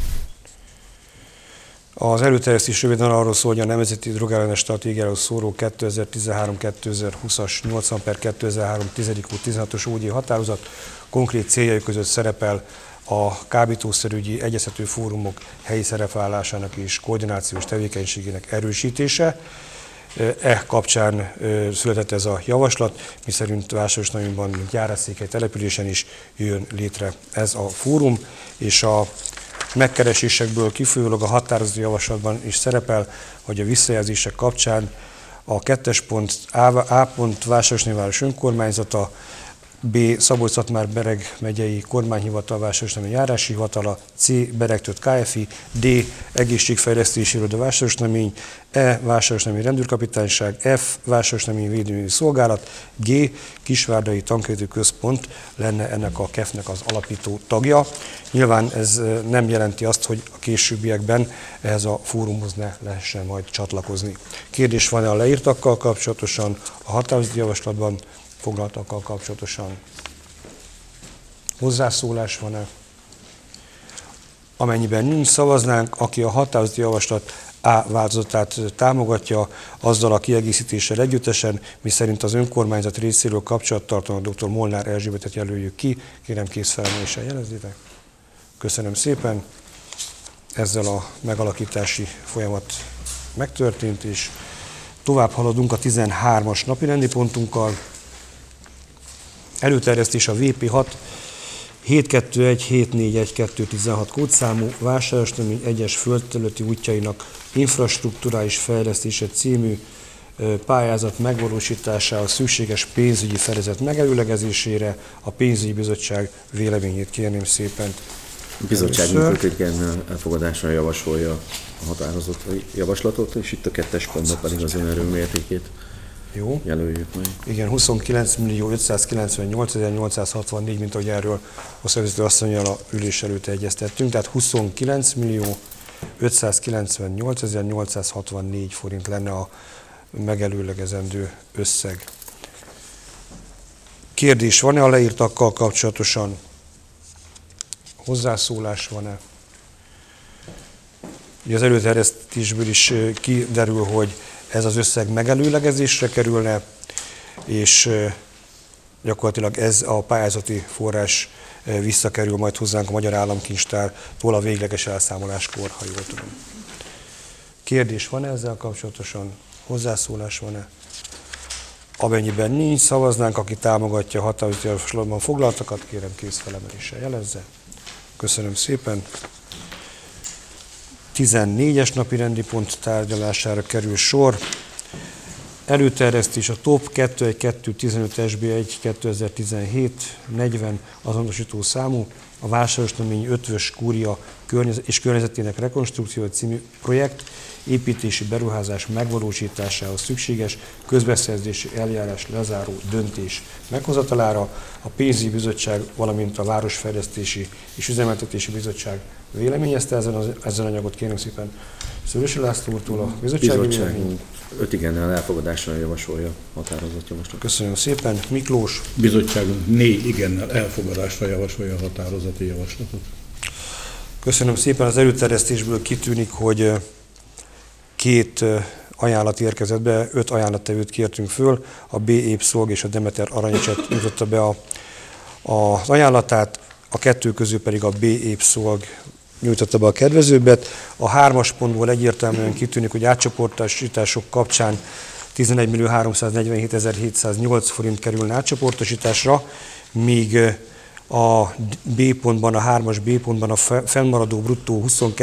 Az előterjesztés röviden arról szól, hogy a Nemzeti Drogellenes Stratégiáról szóló 2013-2020-as 80/2003 10.16-os OGY határozat konkrét céljai között szerepel a kábítószerügyi egyeztető fórumok helyi szerepvállásának és koordinációs tevékenységének erősítése. Kapcsán született ez a javaslat, miszerint Vásárosnaményban, mint járásszékhely településen is jön létre ez a fórum, és a megkeresésekből kifolyólag a határozati javaslatban is szerepel, hogy a visszajelzések kapcsán a 2. pont A pont Vásárosnaméváros önkormányzata, B. Szabolcs-Szatmár-Bereg megyei kormányhivatal, Vásárosnamény járási hivatala, C. Beregtött KFI, D. Egészségfejlesztési iroda Vásárosnamény, E. Vásárosnamény rendőrkapitányság, F. Vásárosnamény védőművi szolgálat, G. Kisvárdai Tankövető Központ lenne ennek a KEF-nek az alapító tagja. Nyilván ez nem jelenti azt, hogy a későbbiekben ehhez a fórumhoz ne lehessen majd csatlakozni. Kérdés van-e a leírtakkal kapcsolatosan, a határozati javaslatban foglaltakkal kapcsolatosan? Hozzászólás van-e? Amennyiben nincs, szavaznánk, aki a határozati javaslat A változatát támogatja, azzal a kiegészítéssel együttesen, miszerint az önkormányzat részéről kapcsolattartóan dr. Molnár Erzsébetet jelöljük ki. Kérem kézfelemeléssel jelezzétek. Köszönöm szépen. Ezzel a megalakítási folyamat megtörtént, és tovább haladunk a 13-as napirendi pontunkkal. Előterjesztés a VP6 721-741-216 kódszámú Vásárosnamény egyes földterületi útjainak infrastrukturális fejlesztése című pályázat megvalósításához szükséges pénzügyi fedezet megelőlegezésére. A pénzügyi bizottság véleményét kérném szépen. A bizottságunk 5 igennel elfogadásra javasolja a határozott javaslatot, és itt a 2. pontban pedig az önerő mértékét Jó. jelöljük meg. Igen, 29.598.864, mint ahogy erről a szervező asszonnyal a ülés előtt egyeztettünk, tehát 29.598.864 forint lenne a megelőlegezendő összeg. Kérdés van-e a leírtakkal kapcsolatosan? Hozzászólás van-e? Ugye az előterjesztésből is kiderül, hogy ez az összeg megelőlegezésre kerülne, és gyakorlatilag ez a pályázati forrás visszakerül majd hozzánk a Magyar Államkincstártól a végleges elszámoláskor, ha jól tudom. Kérdés van-e ezzel kapcsolatosan? Hozzászólás van-e? Amennyiben nincs, szavaznánk, aki támogatja a határozati javaslatban foglaltakat, kérem kézfelemeléssel jelezze. Köszönöm szépen. 14-es napi rendi pont tárgyalására kerül sor. Előterjesztés a TOP 21215 SB1 2017-40 azonosító számú, a Vásárosnamény Ötvös Kúria és környezetének rekonstrukció című projekt építési beruházás megvalósításához szükséges közbeszerzési eljárás lezáró döntés meghozatalára. A pénzügyi bizottság, valamint a Városfejlesztési és Üzemeltetési Bizottság véleményezte ezen anyagot. Kérem szépen Szőlősi László úrtól a bizottsági vélemény. 5 igennel elfogadásra javasolja határozott javaslat. Köszönöm szépen. Miklós. Bizottságunk 4 igennel elfogadásra javasolja a határozati javaslatot. Köszönöm szépen. Az előterjesztésből kitűnik, hogy 2 ajánlat érkezett be, 5 ajánlattevőt kértünk föl. A B. Épszolg és a Demeter Aranyecset nyújtotta be az ajánlatát, a 2 közül pedig a B. Épszolg nyújtotta be a kedvezőbbet. A 3-as pontból egyértelműen kitűnik, hogy átcsoportosítások kapcsán 11.347.708 forint kerülne átcsoportosításra, míg a B pontban, a 3-as B pontban a fennmaradó bruttó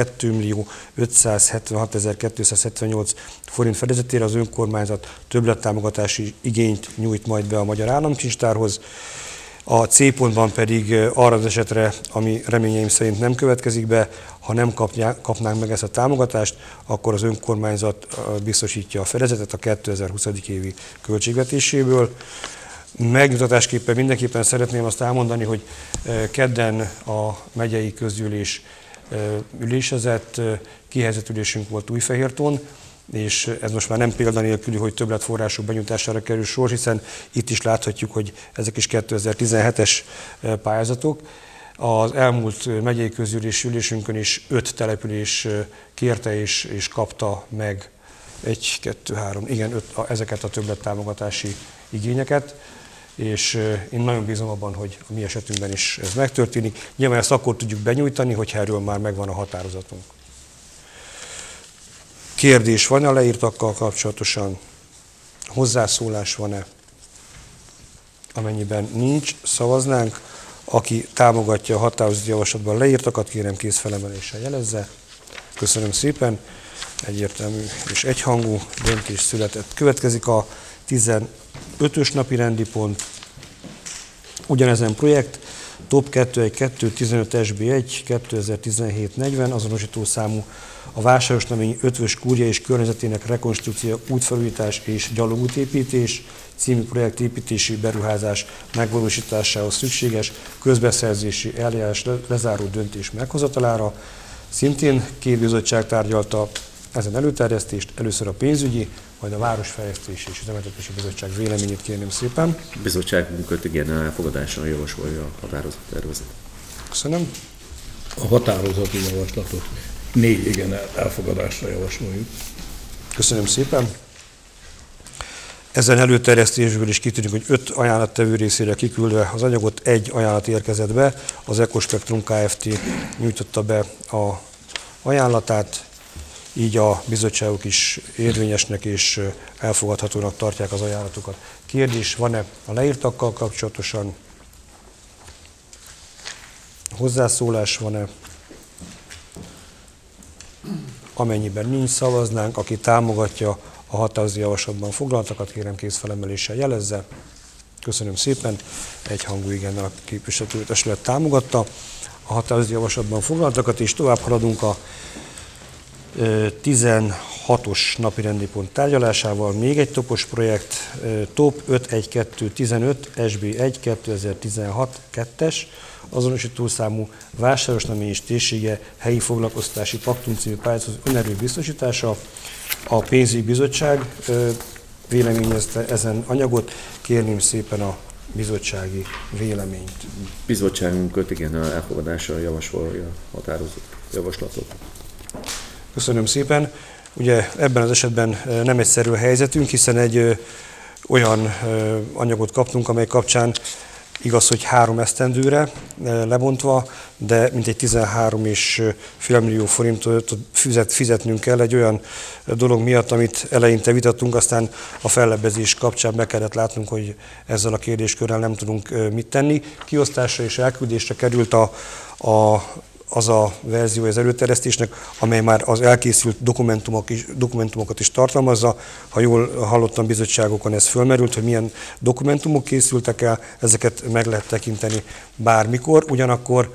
22.576.278 forint fedezetére az önkormányzat többlettámogatási igényt nyújt majd be a Magyar Államkincstárhoz. A C pontban pedig arra az esetre, ami reményeim szerint nem következik be, ha nem kapnánk meg ezt a támogatást, akkor az önkormányzat biztosítja a fedezetet a 2020. évi költségvetéséből. Megnyugtatásképpen mindenképpen szeretném azt elmondani, hogy kedden a megyei közgyűlés ülésezett, kihelyezett ülésünk volt Újfehérton, és ez most már nem példanélküli, hogy többletforrások benyújtására kerül sor, hiszen itt is láthatjuk, hogy ezek is 2017-es pályázatok. Az elmúlt megyei közgyűlési ülésünkön is 5 település kérte és kapta meg ezeket a többlettámogatási igényeket, és én nagyon bízom abban, hogy a mi esetünkben is ez megtörténik. Nyilván ezt akkor tudjuk benyújtani, hogyha erről már megvan a határozatunk. Kérdés van-e a leírtakkal kapcsolatosan? Hozzászólás van-e? Amennyiben nincs, szavaznánk. Aki támogatja a határozati javaslatban leírtakat, kérem kézfelemeléssel jelezze. Köszönöm szépen. Egyértelmű és egyhangú döntés született. Következik a 15-ös napi rendi pont. Ugyanezen projekt, TOP 21215 SB1 2017-40, azonosító számú a Vásárosnaményi Ötvös kúria és környezetének rekonstrukció, útfelújítás és gyalogútépítés című projektépítési beruházás megvalósításához szükséges közbeszerzési eljárás lezáró döntés meghozatalára. Szintén 2 bizottság tárgyalta ezen előterjesztést, először a pénzügyi, majd a Városfejlesztési és Üzemeltetési Bizottság véleményét kérném szépen. A bizottságunk 5 igénnel elfogadásra javasolja a határozattervezetet. Köszönöm. A határozati javaslatot 4 igennel elfogadásra javasoljuk. Köszönöm szépen. Ezen előterjesztésből is kitűnik, hogy 5 ajánlattevő részére kiküldve az anyagot 1 ajánlat érkezett be, az Ecospectrum Kft. Nyújtotta be a ajánlatát, így a bizottságok is érvényesnek és elfogadhatónak tartják az ajánlatokat. Kérdés van-e a leírtakkal kapcsolatosan? Hozzászólás van-e? Amennyiben nincs, szavaznánk, aki támogatja a határozati javaslatban foglaltakat, kérem kézfelemeléssel jelezze. Köszönöm szépen, egyhangú igennel a képviselőtestület támogatta a határozati javaslatban foglaltakat, és tovább haladunk a 16-os napirendi pont tárgyalásával. Még egy topos projekt, TOP 51215 SB1 2016 2-es, azonosító számú Vásárosnamény és térsége helyi foglalkoztatási paktum című pályázat önerő biztosítása. A pénzügyi bizottság véleményezte ezen anyagot. Kérném szépen a bizottsági véleményt. Bizottságunk 5 igennel elfogadásra javasolja a határozat javaslatot. Köszönöm szépen. Ugye ebben az esetben nem egyszerű a helyzetünk, hiszen egy olyan anyagot kaptunk, amely kapcsán igaz, hogy 3 esztendőre lebontva, de mintegy 13,5 millió forintot fizetnünk kell egy olyan dolog miatt, amit eleinte vitattunk, aztán a fellebbezés kapcsán be kellett látnunk, hogy ezzel a kérdéskörrel nem tudunk mit tenni. Kiosztásra és elküldésre került az a verzió az előterjesztésnek, amely már az elkészült dokumentumokat is tartalmazza. Ha jól hallottam, bizottságokon ez fölmerült, hogy milyen dokumentumok készültek el, ezeket meg lehet tekinteni bármikor. Ugyanakkor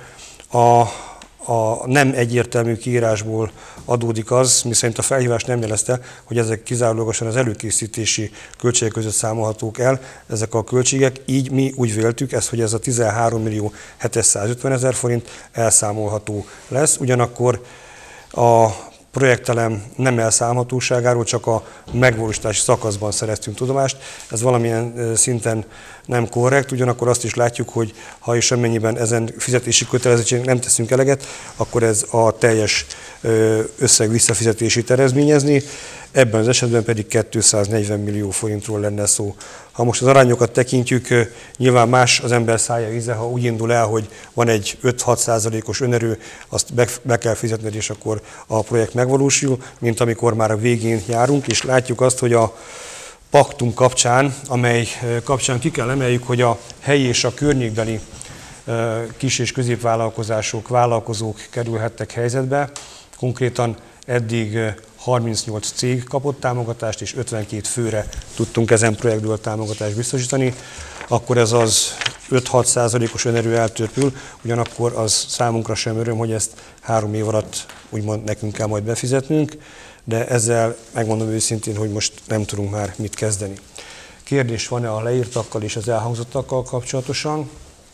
a nem egyértelmű kiírásból adódik az, miszerint a felhívás nem jelezte, hogy ezek kizárólagosan az előkészítési költségek között számolhatók el, ezek a költségek, így mi úgy véltük, hogy ez a 13.750.000 forint elszámolható lesz. Ugyanakkor a projektelem nem elszámolhatóságáról csak a megvalósítási szakaszban szereztünk tudomást. Ez valamilyen szinten nem korrekt, ugyanakkor azt is látjuk, hogy ha és amennyiben ezen fizetési kötelezettségnek nem teszünk eleget, akkor ez a teljes összeg visszafizetését eredményezni, ebben az esetben pedig 240 millió forintról lenne szó. Ha most az arányokat tekintjük, nyilván más az ember szája íze, ha úgy indul el, hogy van egy 5-6%-os önerő, azt be kell fizetned, és akkor a projekt megvalósul, mint amikor már a végén járunk, és látjuk azt, hogy a paktum kapcsán, amely kapcsán ki kell emeljük, hogy a helyi és a környékbeli kis- és középvállalkozások, vállalkozók kerülhettek helyzetbe. Konkrétan eddig 38 cég kapott támogatást, és 52 főre tudtunk ezen projektből támogatást biztosítani. Akkor ez az 5-6%-os önerő eltörpül, ugyanakkor az számunkra sem öröm, hogy ezt 3 év alatt úgymond nekünk kell majd befizetnünk, de ezzel megmondom őszintén, hogy most nem tudunk már mit kezdeni. Kérdés van-e a leírtakkal és az elhangzottakkal kapcsolatosan?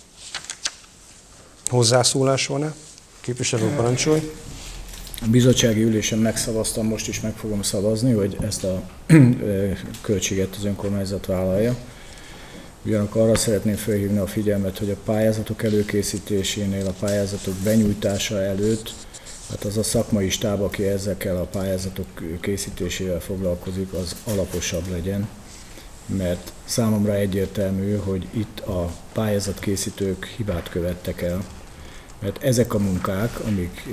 Hozzászólás van-e? Képviselő, parancsolj! A bizottsági ülésen megszavaztam, most is meg fogom szavazni, hogy ezt a költséget az önkormányzat vállalja. Ugyanakkor arra szeretném felhívni a figyelmet, hogy a pályázatok előkészítésénél, a pályázatok benyújtása előtt, hát az a szakmai stáb, aki ezekkel a pályázatok készítésével foglalkozik, az alaposabb legyen, mert számomra egyértelmű, hogy itt a pályázatkészítők hibát követtek el, mert ezek a munkák, amik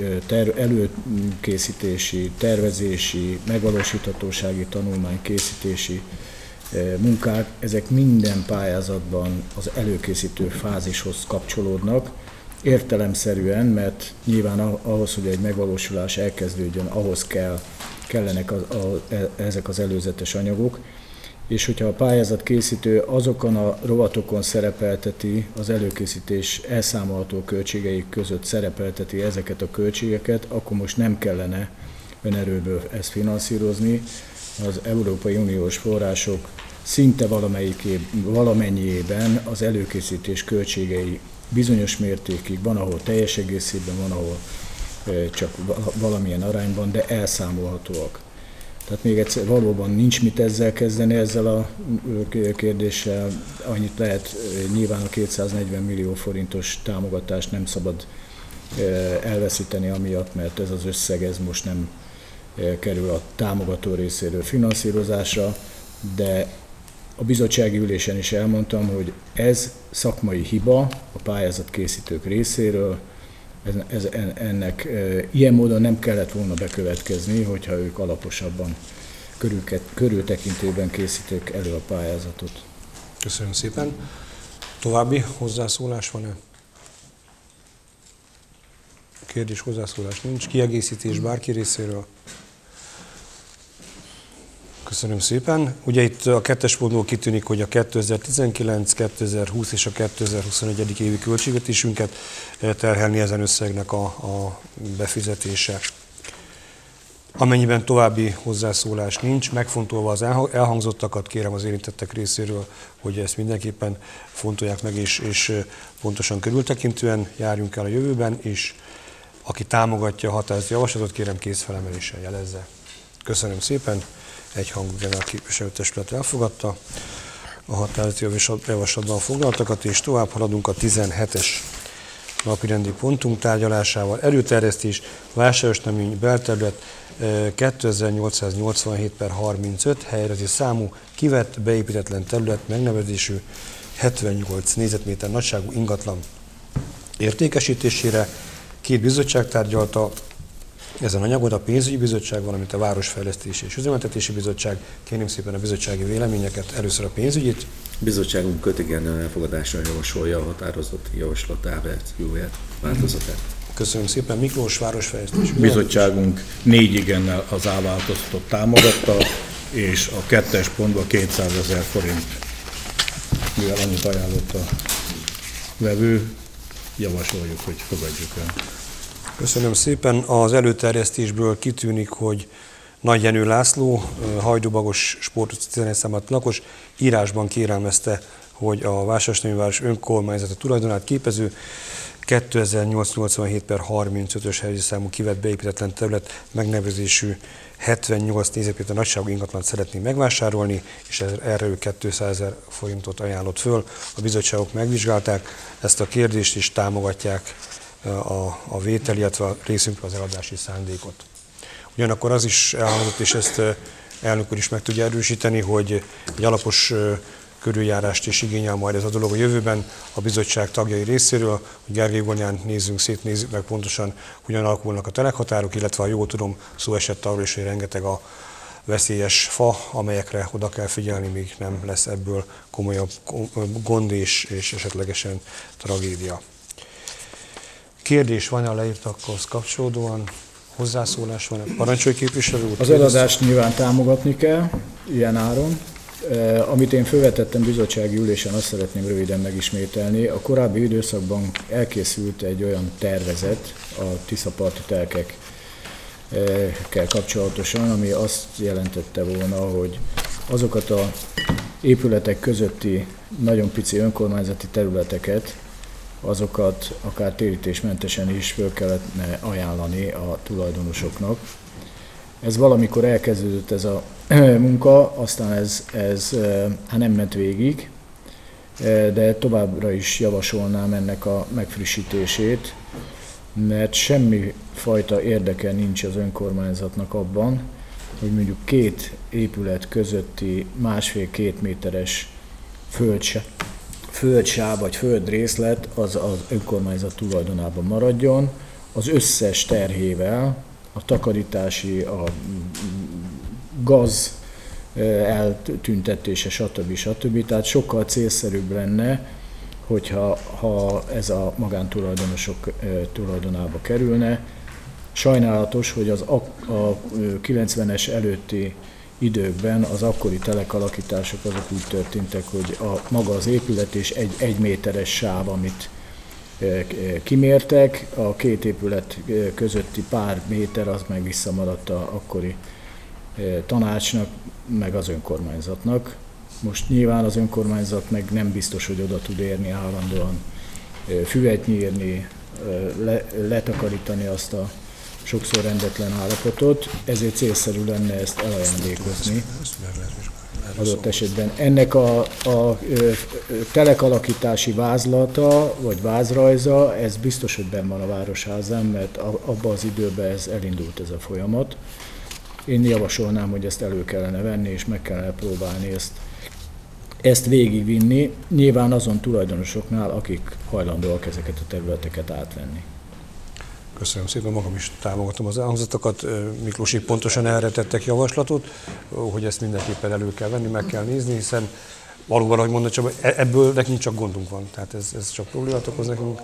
előkészítési, tervezési, megvalósíthatósági tanulmány készítési munkák, ezek minden pályázatban az előkészítő fázishoz kapcsolódnak, értelemszerűen, mert nyilván ahhoz, hogy egy megvalósulás elkezdődjön, ahhoz kellenek ezek az előzetes anyagok, és hogyha a pályázatkészítő azokon a rovatokon szerepelteti, az előkészítés elszámolható költségeik között szerepelteti ezeket a költségeket, akkor most nem kellene önerőből ezt finanszírozni. Az Európai Uniós források szinte valamennyiében az előkészítés költségei bizonyos mértékig, van, ahol teljes egészében, van, ahol csak valamilyen arányban, de elszámolhatóak. Tehát még egyszer, valóban nincs mit ezzel kezdeni, ezzel a kérdéssel. Annyit lehet, nyilván a 240 millió forintos támogatást nem szabad elveszíteni amiatt, mert ez az összeg ez most nem kerül a támogató részéről finanszírozásra, de a bizottsági ülésen is elmondtam, hogy ez szakmai hiba a pályázatkészítők részéről, ennek ilyen módon nem kellett volna bekövetkezni, hogyha ők alaposabban, körültekintőben készítik elő a pályázatot. Köszönöm szépen. További hozzászólás van-e? Kérdés, hozzászólás nincs. Kiegészítés bárki részéről? Köszönöm szépen. Ugye itt a 2-es pontból kitűnik, hogy a 2019, 2020 és a 2021. évi költségvetésünket terhelni ezen összegnek a befizetése. Amennyiben további hozzászólás nincs, megfontolva az elhangzottakat, kérem az érintettek részéről, hogy ezt mindenképpen fontolják meg, és pontosan körültekintően járjunk el a jövőben, és aki támogatja a határozati javaslatot, kérem kézfelemeléssel jelezze. Köszönöm szépen. Egyhangúan a képviselőtestület elfogadta a határozati javaslatban foglaltakat, és tovább haladunk a 17-es napirendi pontunk tárgyalásával. Előterjesztés, vásárosnamény, belterület 2887/35, helyrezi számú, kivett, beépítetlen terület, megnevezésű 78 négyzetméter nagyságú ingatlan értékesítésére. 2 bizottság tárgyalta ezen anyagot, a pénzügyi bizottság, valamint a Városfejlesztési és Üzemeltetési Bizottság. Kérném szépen a bizottsági véleményeket, először a pénzügyit. Bizottságunk 5 igennel elfogadásra javasolja a határozati javaslat verzióját, változatát. Köszönöm szépen. Miklós, Városfejlesztési Bizottságunk 4 igennel az változatot támogatta, és a 2-es pontban 200 000 forint, mivel annyit ajánlott a vevő, javasoljuk, hogy fogadjuk el. Köszönöm szépen. Az előterjesztésből kitűnik, hogy Nagy Jenő László, Hajdúbagos Sport 11 számát lakos, írásban kérelmezte, hogy a Vásárosnamélyváros önkormányzata tulajdonát képező 2887/35-ös helyi számú kivett beépítetlen terület megnevezésű 78 négyzetméter nagyságú ingatlant szeretnénk megvásárolni, és erre ő 200 000 forintot ajánlott föl. A bizottságok megvizsgálták ezt a kérdést, és támogatják a vétel, illetve a részünkről az eladási szándékot. Ugyanakkor az is elhangzott, és ezt elnök úr is meg tudja erősíteni, hogy egy alapos körüljárást is igényel majd ez a dolog a jövőben a bizottság tagjai részéről, hogy Gergely Gonyán nézzük meg pontosan, hogyan alakulnak a telekhatárok, illetve ha jól tudom, szó esett arról is, hogy rengeteg a veszélyes fa, amelyekre oda kell figyelni, míg nem lesz ebből komolyabb gond és esetlegesen tragédia. Kérdés van a leírtakhoz kapcsolódóan? Hozzászólás van? Parancsolj képviselő úr. Az eladást nyilván támogatni kell, ilyen áron. Amit én felvetettem bizottsági ülésen, azt szeretném röviden megismételni. A korábbi időszakban elkészült egy olyan tervezet a Tiszaparti telkekkel kapcsolatosan, ami azt jelentette volna, hogy azokat az épületek közötti nagyon pici önkormányzati területeket, azokat akár térítésmentesen is föl kellene ajánlani a tulajdonosoknak. Ez valamikor elkezdődött ez a munka, aztán ez nem ment végig, de továbbra is javasolnám ennek a megfrissítését, mert semmi fajta érdeke nincs az önkormányzatnak abban, hogy mondjuk két épület közötti 1,5-2 méteres földsáv vagy földrészlet az önkormányzat tulajdonában maradjon, az összes terhével, a takarítási, a gaz eltüntetése, stb. Tehát sokkal célszerűbb lenne, ha ez a magántulajdonosok tulajdonába kerülne. Sajnálatos, hogy a 90-es előtti időkben az akkori telekalakítások azok úgy történtek, hogy maga az épület és egy 1 méteres sáv, amit kimértek, a két épület közötti pár méter az meg visszamaradt a akkori tanácsnak, meg az önkormányzatnak. Most nyilván az önkormányzat meg nem biztos, hogy oda tud érni állandóan füvet nyírni, letakarítani azt a sokszor rendetlen állapotot, ezért célszerű lenne ezt elajándékozni adott esetben. Ennek a telekalakítási vázlata, vagy vázrajza, ez biztos, hogy benn van a Városházán, mert abban az időben ez elindult ez a folyamat. Én javasolnám, hogy ezt elő kellene venni, és meg kellene próbálni ezt végigvinni, nyilván azon tulajdonosoknál, akik hajlandóak ezeket a területeket átvenni. Köszönöm szépen, magam is támogatom az elhangzottakat. Miklósék pontosan erre tettek javaslatot, hogy ezt mindenképpen elő kell venni, meg kell nézni, hiszen valóban, ahogy mondod, Csaba, ebből nekünk csak gondunk van, tehát ez csak problémát okoz nekünk.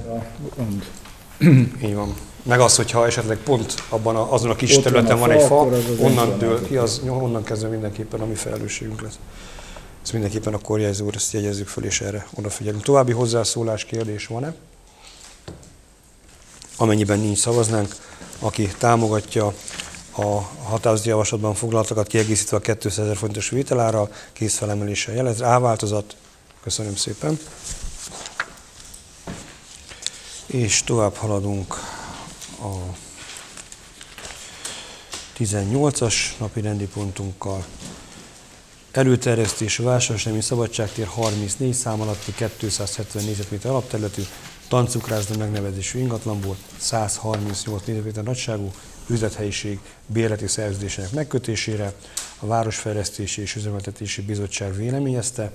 Így van. Meg az, hogyha esetleg pont azon a kis területen van egy fa, onnan dől ki, onnan kezdve mindenképpen a mi felelősségünk lesz. Ezt mindenképpen a korjegyző úr, ezt jegyezzük föl, és erre odafigyelünk. További hozzászólás, kérdés van-e? Amennyiben nincs, szavaznánk. Aki támogatja a határozati javaslatban foglaltakat, kiegészítve a 200 000 forintos vételára, kézfelemeléssel jelez. A változat. Köszönöm szépen. És tovább haladunk a 18-as napi rendi pontunkkal. Előterjesztés a Vásárosnemi Szabadságtér 34 szám alatti 270 négyzetméter alapterületű tancukrászda megnevezésű ingatlanból 138 négyzetméter nagyságú üzlethelyiség bérleti szerződésének megkötésére a Városfejlesztési és Üzemeltetési Bizottság véleményezte.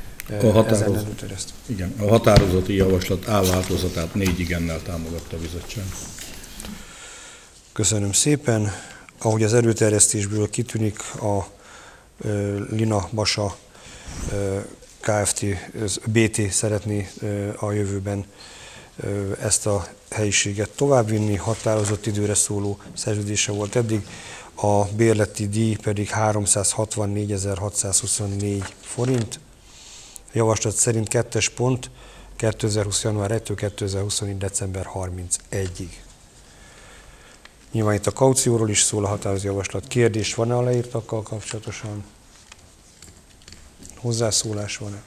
A határozati javaslat A változatát 4 igennel támogatta a bizottság. Köszönöm szépen. Ahogy az előterjesztésből kitűnik, a Lina Basa Kft. BT szeretné a jövőben ezt a helyiséget továbbvinni, határozott időre szóló szerződése volt eddig, a bérleti díj pedig 364.624 forint. A javaslat szerint 2-es pont 2020. január 1-től 2024. december 31-ig. Nyilván itt a kaucióról is szól a határozó javaslat. Kérdés van-e a leírtakkal kapcsolatosan? Hozzászólás van-e?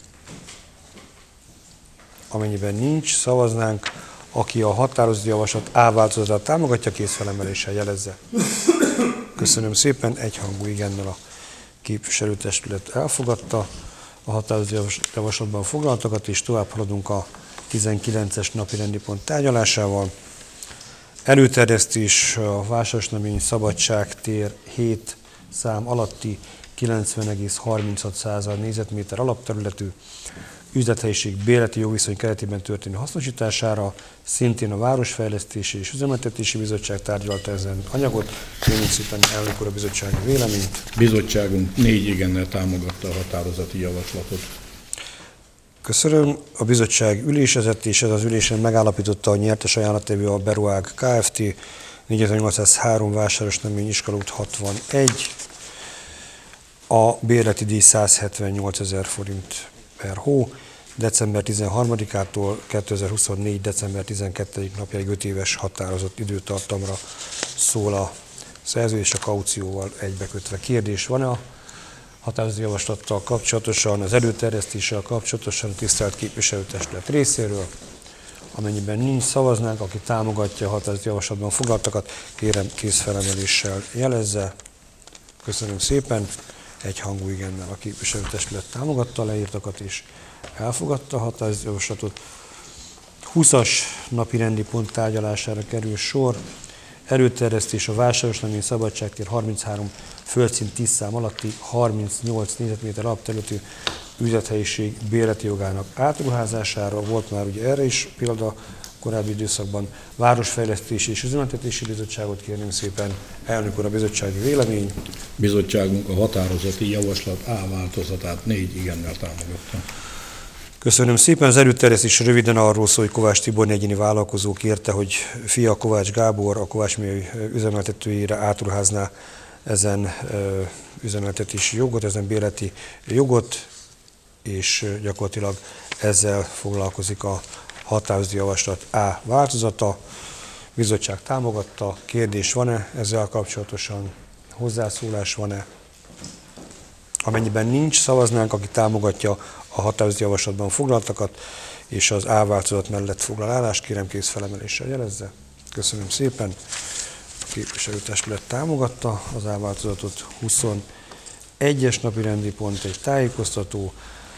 Amennyiben nincs, szavaznánk. Aki a határozó javaslat A változatát támogatja, kézfelemeléssel jelezze. Köszönöm szépen, egyhangú igennel a képviselőtestület elfogadta a határozó javaslatban foglaltakat, és tovább haladunk a 19-es napi rendi pont tárgyalásával. Előterjesztés a Vásárosnemi Szabadságtér 7 szám alatti 90,36 négyzetméter alapterületű üzlethelyiség bérleti jogviszony keretében történő hasznosítására, szintén a Városfejlesztési és Üzemeltetési Bizottság tárgyalta ezen anyagot. Kérjük szépen elnök úr a bizottsági véleményt. Bizottságunk 4 igennel támogatta a határozati javaslatot. Köszönöm. A bizottság ülésezett, és ez az ülésen megállapította, hogy nyertes ajánlattevő a Beruág Kft. 4803 Vásáros Nemény Iskolút 61. A bérleti díj 178 000 forint per hó. December 13-ától 2024. december 12. napjáig 5 éves határozott időtartamra szól a szerződés, a kaucióval egybekötve. Kérdés van a határozati javaslattal kapcsolatosan, az előterjesztéssel kapcsolatosan a tisztelt képviselőtestület részéről? Amennyiben nincs, szavaznánk, aki támogatja a határozati javaslatban foglaltakat, kérem kézfelemeléssel jelezze. Köszönöm szépen. Egyhangú igennel a képviselőtestület támogatta a leírtakat és elfogadta a határozati javaslatot. 20-as napi rendi pont tárgyalására kerül sor. Előterjesztés a Vásárosnemény Szabadságtér 33 földszint 10 szám alatti 38 négyzetméter alapterületű üzlethelyiség bérleti jogának átruházására. Volt már ugye erre is példa korábbi időszakban. Városfejlesztési és Üzemeltetési Bizottságot kérném szépen. Elnök úr, a bizottsági vélemény. Bizottságunk a határozati javaslat A változatát 4 igennel támogatta. Köszönöm szépen. Az előterjesztés röviden arról szól, hogy Kovács Tibor egyéni vállalkozó kérte, hogy fia Kovács Gábor a Kovács Mély üzemeltetőjére átruházná ezen üzemeltetési jogot, ezen bérleti jogot, és gyakorlatilag ezzel foglalkozik a határozati javaslat A változata. Bizottság támogatta. Kérdés van-e ezzel kapcsolatosan? Hozzászólás van-e? Amennyiben nincs, szavaznánk, aki támogatja a határozati javaslatban foglaltakat, és az A változat mellett foglal állást, kérem kézfelemeléssel jelezze. Köszönöm szépen. A képviselőtestület támogatta az A változatot. 21-es napi rendi pont egy tájékoztató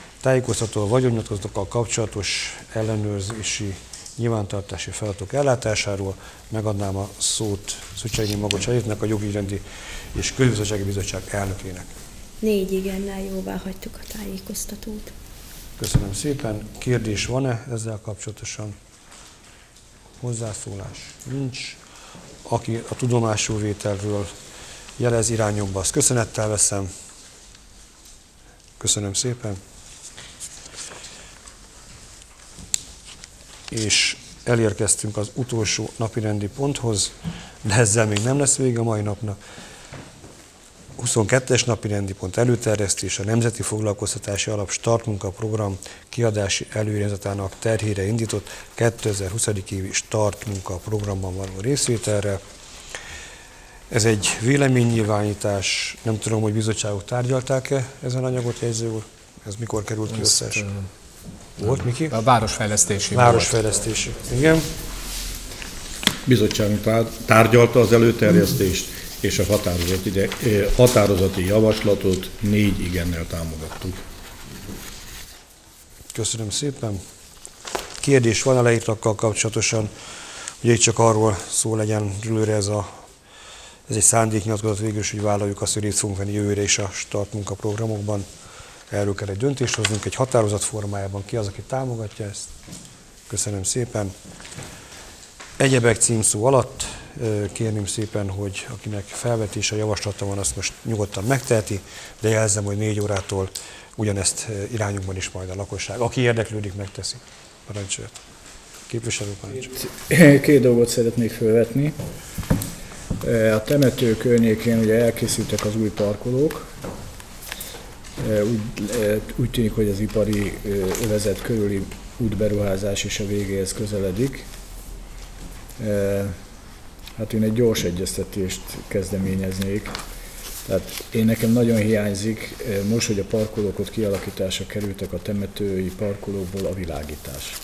a vagyonnyilatkozatokkal kapcsolatos ellenőrzési nyilvántartási feladatok ellátásáról. Megadnám a szót Szücsényi Magocs Editnek, a Jogügyrendi és Közbizottsági Bizottság elnökének. 4 igennel jóvá hagytuk a tájékoztatót. Köszönöm szépen. Kérdés van-e ezzel kapcsolatosan? Hozzászólás nincs. Aki a tudomásul vételről jelez irányomba, azt köszönettel veszem. Köszönöm szépen. És elérkeztünk az utolsó napirendi ponthoz, de ezzel még nem lesz vége a mai napnak. 22-es napirendi pont előterjesztés, a Nemzeti Foglalkoztatási Alap startmunkaprogram kiadási előirányzatának terhére indított 2020. évi startmunkaprogramban való részvételre. Ez egy véleménynyilvánítás, nem tudom, hogy bizottságok tárgyalták-e ezen anyagot, jegyző úr? Ez mikor került ki összes? Volt, Miki? A városfejlesztési. Városfejlesztési, igen. Bizottságunk tárgyalta az előterjesztést, és a határozati javaslatot 4 igennel támogattuk. Köszönöm szépen. Kérdés van a leírtakkal kapcsolatosan, ugye itt csak arról szó legyen rülőre ez egy szándéknyilatkozat végül, hogy vállaljuk azt, hogy részt fogunk venni jövőre is a startmunkaprogramokban. Erről kell egy döntést hoznunk, egy határozat formájában. Ki az, aki támogatja ezt? Köszönöm szépen. Egyebek címszó alatt kérném szépen, hogy akinek felvetése, javaslata van, azt most nyugodtan megteheti, de jelzem, hogy 4 órától ugyanezt irányunkban is majd a lakosság. Aki érdeklődik, megteszi. Parancsolja. Képviselő, parancsolja. 2 dolgot szeretnék felvetni. A temető környékén ugye elkészültek az új parkolók. Úgy tűnik, hogy az ipari övezet körüli útberuházás is a végéhez közeledik. Hát én egy gyors egyeztetést kezdeményeznék. Tehát nekem nagyon hiányzik, most, hogy a parkolók kialakításra kerültek a temetői parkolókból, a világítás.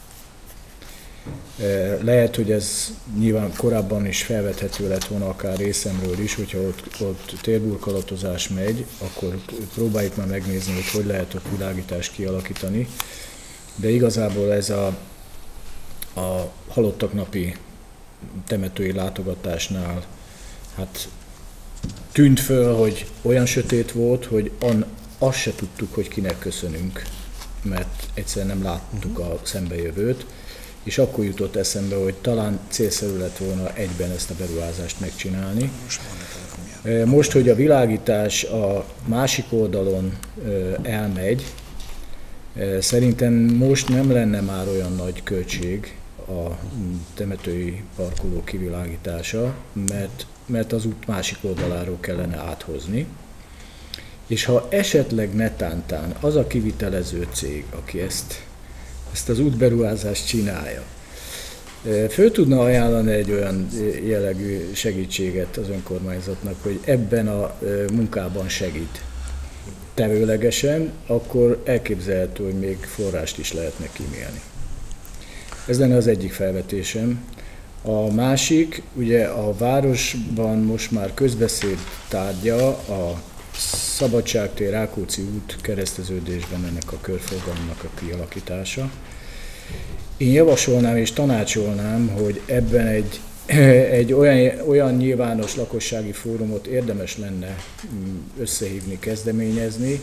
Lehet, hogy ez nyilván korábban is felvethető lett volna akár részemről is, hogyha ott térburkolatozás megy, akkor próbáljuk már megnézni, hogy lehet ott világítást kialakítani. De igazából ez a halottak napi temetői látogatásnál hát tűnt föl, hogy olyan sötét volt, hogy azt se tudtuk, hogy kinek köszönünk, mert egyszerűen nem láttuk a szembejövőt, és akkor jutott eszembe, hogy talán célszerű lett volna egyben ezt a beruházást megcsinálni. Most, hogy a világítás a másik oldalon elmegy, Szerintem most nem lenne már olyan nagy költség a temetői parkoló kivilágítása, mert az út másik oldaláról kellene áthozni. És ha esetleg netántán az a kivitelező cég, aki ezt az útberuházást csinálja, föl tudna ajánlani egy olyan jellegű segítséget az önkormányzatnak, hogy ebben a munkában segít tevőlegesen, akkor elképzelhető, hogy még forrást is lehetne kímélni. Ez lenne az egyik felvetésem. A másik, ugye a városban most már közbeszéd tárgya a Szabadságtér Rákóczi út kereszteződésben ennek a körforgalomnak a kialakítása. Én javasolnám és tanácsolnám, hogy ebben egy olyan nyilvános lakossági fórumot érdemes lenne összehívni, kezdeményezni,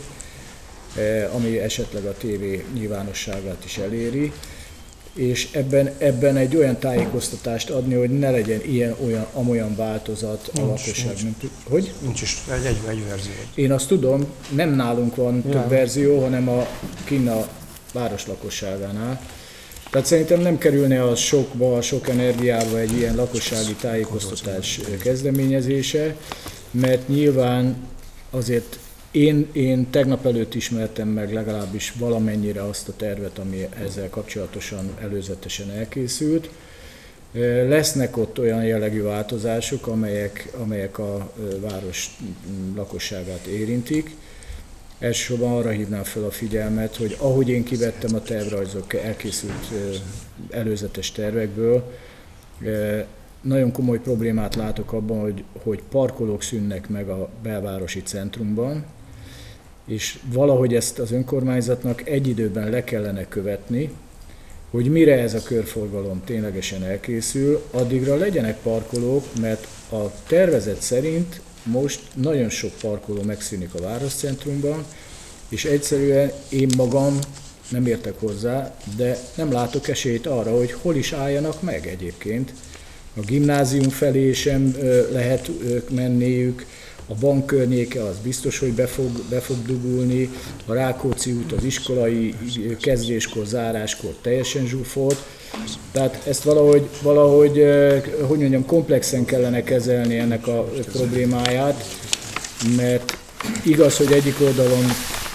ami esetleg a tévé nyilvánosságát is eléri, és ebben egy olyan tájékoztatást adni, hogy ne legyen olyan változat a lakosság. Hogy? Nincs is egy verzió. Én azt tudom, nem nálunk van több verzió, hanem kinn a város lakosságánál. Tehát szerintem nem kerülne az sok energiába egy ilyen lakossági tájékoztatás kezdeményezése, mert nyilván azért én tegnap előtt ismertem meg legalábbis valamennyire azt a tervet, ami ezzel kapcsolatosan előzetesen elkészült. Lesznek ott olyan jellegű változások, amelyek a város lakosságát érintik. Elsősorban arra hívnám fel a figyelmet, hogy ahogy én kivettem a tervrajzok elkészült előzetes tervekből, nagyon komoly problémát látok abban, hogy parkolók szűnnek meg a belvárosi centrumban, és valahogy ezt az önkormányzatnak egy időben le kellene követni, hogy mire ez a körforgalom ténylegesen elkészül, addigra legyenek parkolók, mert a tervezet szerint most nagyon sok parkoló megszűnik a városcentrumban, és egyszerűen én magam nem értek hozzá, de nem látok esélyt arra, hogy hol is álljanak meg egyébként. A gimnázium felé sem lehet menniük, a bank környéke az biztos, hogy be fog dugulni, a Rákóczi út az iskolai kezdéskor, záráskor teljesen zsúfolt. Tehát ezt valahogy hogy mondjam, komplexen kellene kezelni ennek a problémáját, mert igaz, hogy egyik oldalon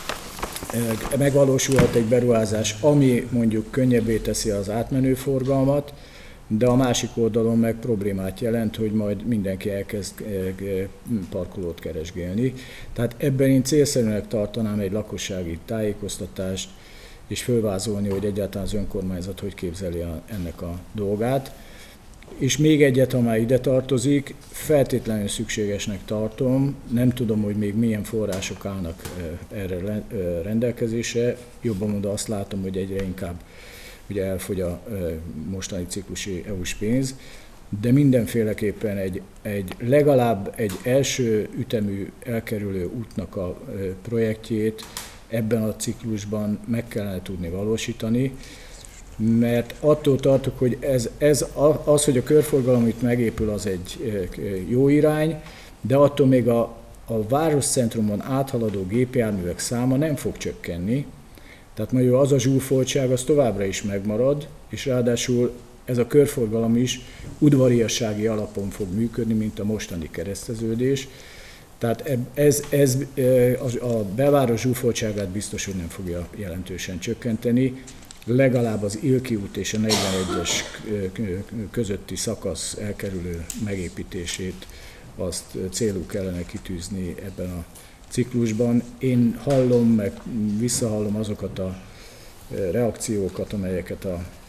megvalósulhat egy beruházás, ami mondjuk könnyebbé teszi az átmenő forgalmat, de a másik oldalon meg problémát jelent, hogy majd mindenki elkezd parkolót keresgélni. Tehát ebben én célszerűnek tartanám egy lakossági tájékoztatást, és fölvázolni, hogy egyáltalán az önkormányzat hogy képzeli ennek a dolgát. És még egyet, ha már ide tartozik, feltétlenül szükségesnek tartom, nem tudom, hogy még milyen források állnak erre rendelkezésre, jobban mondva azt látom, hogy egyre inkább ugye elfogy a mostani ciklusi EU-s pénz, de mindenféleképpen legalább egy első ütemű elkerülő útnak a projektjét ebben a ciklusban meg kellene tudni valósítani, mert attól tartok, hogy az, hogy a körforgalom itt megépül, az egy jó irány, de attól még a városcentrumon áthaladó gépjárművek száma nem fog csökkenni, tehát mondjuk az a zsúfoltság az továbbra is megmarad, és ráadásul ez a körforgalom is udvariassági alapon fog működni, mint a mostani kereszteződés. Tehát ez a belváros zsúfoltságát biztos, hogy nem fogja jelentősen csökkenteni. Legalább az Ilki út és a 41-es közötti szakasz elkerülő megépítését azt célul kellene kitűzni ebben a ciklusban. Én hallom, meg visszahallom azokat a reakciókat, amelyeket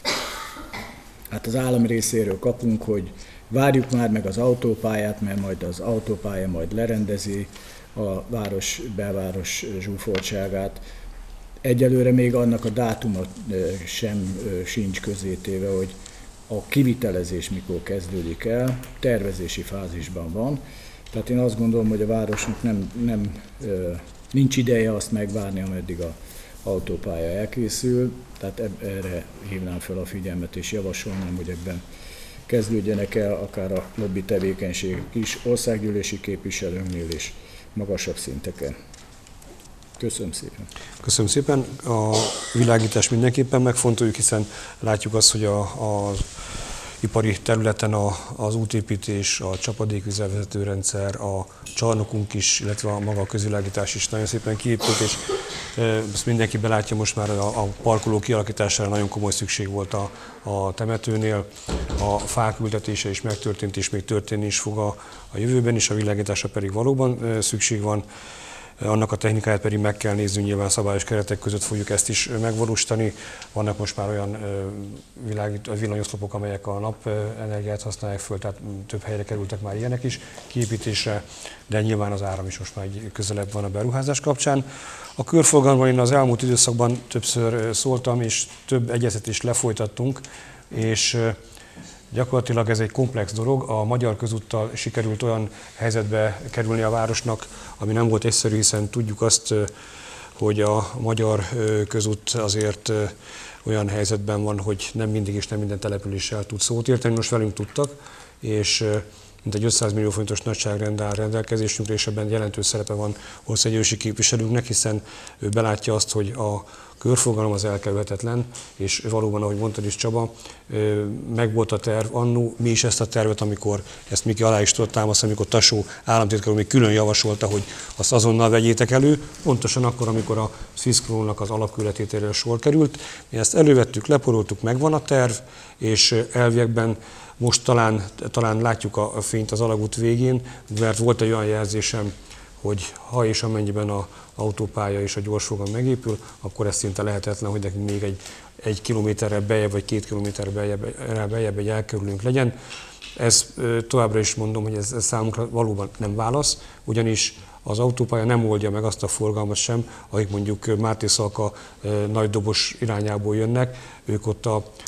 az állam részéről kapunk, hogy várjuk már meg az autópályát, mert majd az autópálya majd lerendezi a belváros zsúfoltságát. Egyelőre még annak a dátuma sincs közzétéve, hogy a kivitelezés mikor kezdődik el, tervezési fázisban van. Tehát én azt gondolom, hogy a városnak nincs ideje azt megvárni, ameddig az autópálya elkészül. Tehát erre hívnám fel a figyelmet, és javasolnám, hogy ebben kezdődjenek el akár a lobby tevékenységek is, országgyűlési képviselőknél és magasabb szinteken. Köszönöm szépen. Köszönöm szépen. A világítást mindenképpen megfontoljuk, hiszen látjuk azt, hogy az ipari területen az útépítés, a csapadékvízelvezetőrendszer, a csarnokunk is, illetve a maga a közvilágítás is nagyon szépen kiépült, és ezt mindenki belátja most már, a parkoló kialakítására nagyon komoly szükség volt a temetőnél. A fák ültetése is megtörtént, és még történni is fog a jövőben is, a világításra pedig valóban szükség van. Annak a technikáját pedig meg kell néznünk, nyilván szabályos keretek között fogjuk ezt is megvalósítani. Vannak most már olyan villanyoszlopok, amelyek a napenergiát használják föl, tehát több helyre kerültek már ilyenek is kiépítésre, de nyilván az áram is most már közelebb van a beruházás kapcsán. A körforgalomban én az elmúlt időszakban többször szóltam, és több egyeztetést lefolytattunk, és gyakorlatilag ez egy komplex dolog. A Magyar Közúttal sikerült olyan helyzetbe kerülni a városnak, ami nem volt egyszerű, hiszen tudjuk azt, hogy a Magyar Közút azért olyan helyzetben van, hogy nem mindig és nem minden településsel tud szót érteni. Most velünk tudtak, és mintegy 500 millió forintos nagyságrend áll rendelkezésünkre, és ebben jelentős szerepe van országgyűlési képviselőnknek, hiszen ő belátja azt, hogy a körforgalom az elkerülhetetlen, és valóban, ahogy mondtad is Csaba, megvolt a terv annó, mi is ezt a tervet, amikor ezt Miki alá is tudott támasztani, amikor Tasó államtitkár még külön javasolta, hogy azt azonnal vegyétek elő, pontosan akkor, amikor a Swiss-krónnak az alapkőletételére sor került. Mi ezt elővettük, leporoltuk, megvan a terv, és elviekben most talán látjuk a fényt az alagút végén, mert volt egy olyan jelzésem, hogy ha és amennyiben az autópálya és a gyorsforgalom megépül, akkor ez szinte lehetetlen, hogy nekünk még egy kilométerrel beljebb, vagy 2 kilométerrel beljebb egy elkerülünk legyen. Ez továbbra is mondom, hogy ez számunkra valóban nem válasz, ugyanis az autópálya nem oldja meg azt a forgalmat sem, akik mondjuk Mátészalka Nagydobos irányából jönnek, ők ott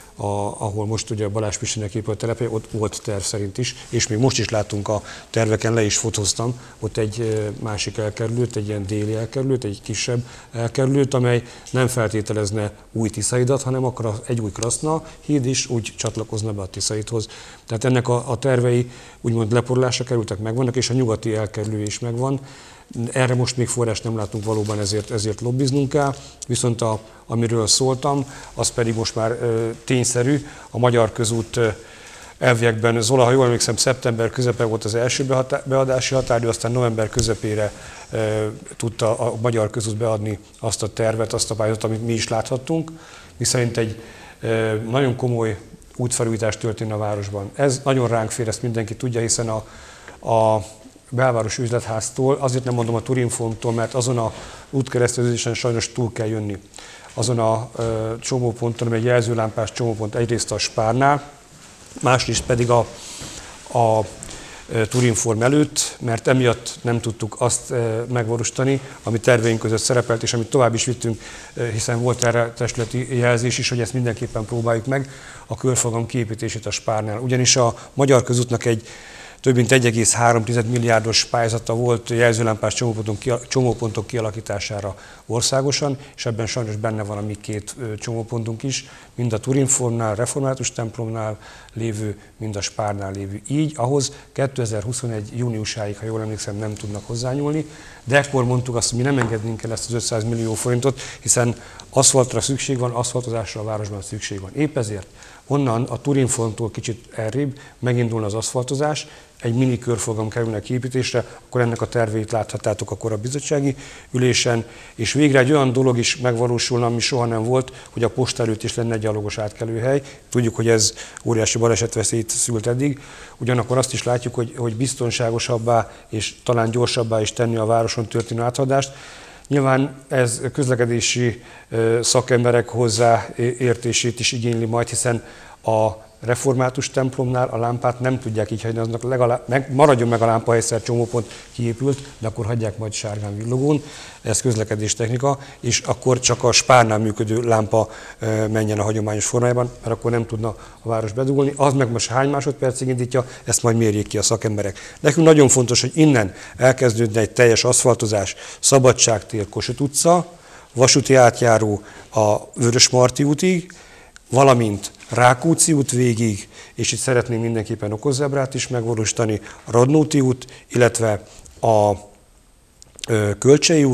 ahol most ugye Balázs Pistinek épült telepje, ott volt terv szerint is, és még most is látunk a terveken, le is fotóztam, ott egy másik elkerülőt, egy ilyen déli elkerülőt, egy kisebb elkerülőt, amely nem feltételezne új Tiszaidat, hanem akkor egy új Kraszna híd is úgy csatlakozna be a Tiszaidhoz. Tehát ennek a tervei úgymond leporolásra kerültek, megvannak, és a nyugati elkerülő is megvan. Erre most még forrás nem látunk, valóban ezért lobbiznunk kell, viszont amiről szóltam, az pedig most már tényszerű. A Magyar Közút elviekben, Zola, ha jól emlékszem, szeptember közepén volt az első beadási határidő, aztán november közepére tudta a Magyar Közút beadni azt a tervet, azt a pályázatot, amit mi is láthattunk, miszerint egy nagyon komoly útfelújítás történt a városban. Ez nagyon ránk fér, ezt mindenki tudja, hiszen a belvárosi üzletháztól, azért nem mondom a Turinfontól, mert azon a útkeresztezésen sajnos túl kell jönni. Azon a csomóponton, ami egy jelzőlámpás csomópont, egyrészt a Spárnál, másrészt pedig a Turinform előtt, mert emiatt nem tudtuk azt megvalósítani, ami terveink között szerepelt, és amit tovább is vittünk, hiszen volt erre testületi jelzés is, hogy ezt mindenképpen próbáljuk meg, a körforgalom kiépítését a Spárnál. Ugyanis a Magyar Közútnak egy több mint 1,3 milliárdos pályázata volt jelzőlámpás csomópontok kialakítására országosan, és ebben sajnos benne van a mi 2 csomópontunk is, mind a Turinformnál, Református templomnál lévő, mind a Spárnál lévő. Így ahhoz 2021. júniusáig, ha jól emlékszem, nem tudnak hozzányúlni, de ekkor mondtuk azt, hogy mi nem engednénk el ezt az 500 millió forintot, hiszen aszfaltra szükség van, aszfaltozásra a városban szükség van. Épp ezért onnan a Turinfonttól kicsit elrébb megindulna az aszfaltozás, egy mini körforgalom kerülne kiépítésre, akkor ennek a tervét láthattátok akkor a bizottsági ülésen, és végre egy olyan dolog is megvalósulna, ami soha nem volt, hogy a posta előtt is lenne egy gyalogos átkelőhely. Tudjuk, hogy ez óriási balesetveszélyt szült eddig, ugyanakkor azt is látjuk, hogy biztonságosabbá és talán gyorsabbá is tenni a városon történő áthaládást. Nyilván ez közlekedési szakemberek hozzáértését is igényli majd, hiszen a Református templomnál a lámpát nem tudják így hagyni, aznak legalább maradjon meg a lámpa, egyszer csomópont kiépült, de akkor hagyják majd sárgán villogón, ez közlekedés technika, és akkor csak a Spárnál működő lámpa menjen a hagyományos formájában, mert akkor nem tudna a város bedugolni. Az meg most hány másodpercig indítja, ezt majd mérjék ki a szakemberek. Nekünk nagyon fontos, hogy innen elkezdődne egy teljes aszfaltozás, Szabadságtér, Kossuth utca, vasúti átjáró a Vörösmarty útig, valamint Rákóczi út végig, és itt szeretnénk mindenképpen okozzebrát is megvalósítani, a Radnóti út, illetve a Kölcsei út,